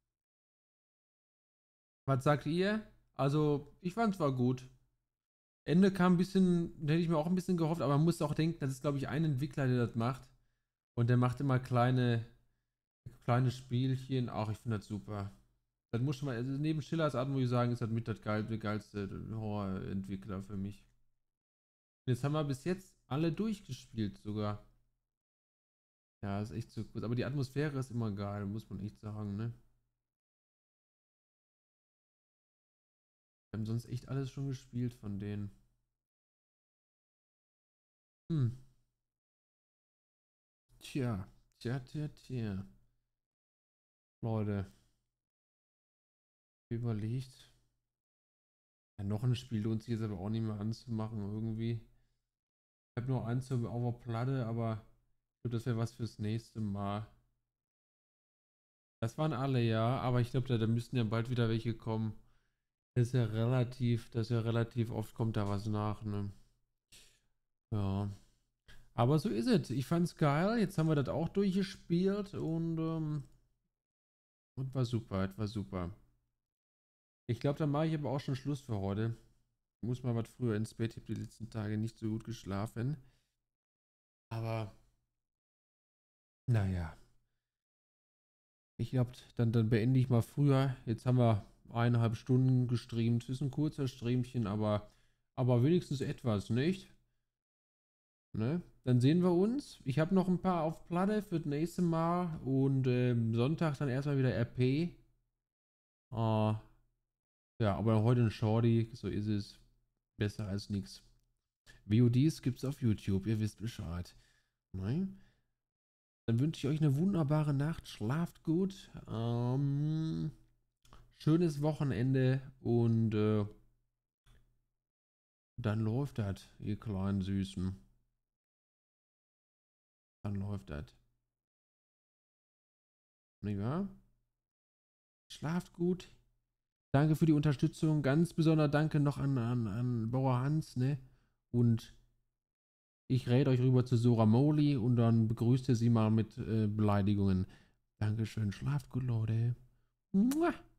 Was sagt ihr? Also, ich fand es war gut. Ende kam ein bisschen, da hätte ich mir auch ein bisschen gehofft, aber man muss auch denken, das ist, glaube ich, ein Entwickler, der das macht. Und der macht immer kleine, kleine Spielchen. Ach, ich finde das super. Das muss schon mal, also neben Schillers Art, muss ich sagen, ist das mit das geil, der geilste Horror-Entwickler für mich. Jetzt haben wir bis jetzt alle durchgespielt sogar. Ja, ist echt so gut. Aber die Atmosphäre ist immer geil, muss man echt sagen, ne? Wir haben sonst echt alles schon gespielt von denen. Hm. Tja, tja, tja, tja. Leute. Überlegt. Ja, noch ein Spiel lohnt sich jetzt aber auch nicht mehr anzumachen, irgendwie. Ich habe noch eins auf der Platte, aber ich glaube, das wäre was fürs nächste Mal. Das waren alle, ja, aber ich glaube, da, da müssten ja bald wieder welche kommen. Das ist ja relativ, das ist ja relativ oft kommt da was nach, ne? Ja. Aber so ist es. Ich fand's geil. Jetzt haben wir das auch durchgespielt und, ähm, und war super, das war super. Ich glaube, dann mache ich aber auch schon Schluss für heute. Ich muss mal was früher ins Bett. Ich habe die letzten Tage nicht so gut geschlafen. Aber, naja. Ich glaube, dann, dann beende ich mal früher. Jetzt haben wir eineinhalb Stunden gestreamt. Ist ein kurzer Streamchen, aber, aber wenigstens etwas, nicht? Ne? Dann sehen wir uns. Ich habe noch ein paar auf Platte für das nächste Mal. Und ähm, Sonntag dann erstmal wieder R P. Äh, Ja, aber heute ein Shorty, so ist es. Besser als nichts. V O Ds gibt's auf YouTube, ihr wisst Bescheid. Nein? Dann wünsche ich euch eine wunderbare Nacht. Schlaft gut. Ähm, schönes Wochenende und äh, dann läuft das, ihr kleinen Süßen. Dann läuft das. Nicht wahr? Schlaft gut. Danke für die Unterstützung. Ganz besonderer Danke noch an, an, an Bauer Hans, ne? Und ich rede euch rüber zu Sora Moli und dann begrüßt ihr sie mal mit äh, Beleidigungen. Dankeschön. Schlaft gut, Leute. Mua.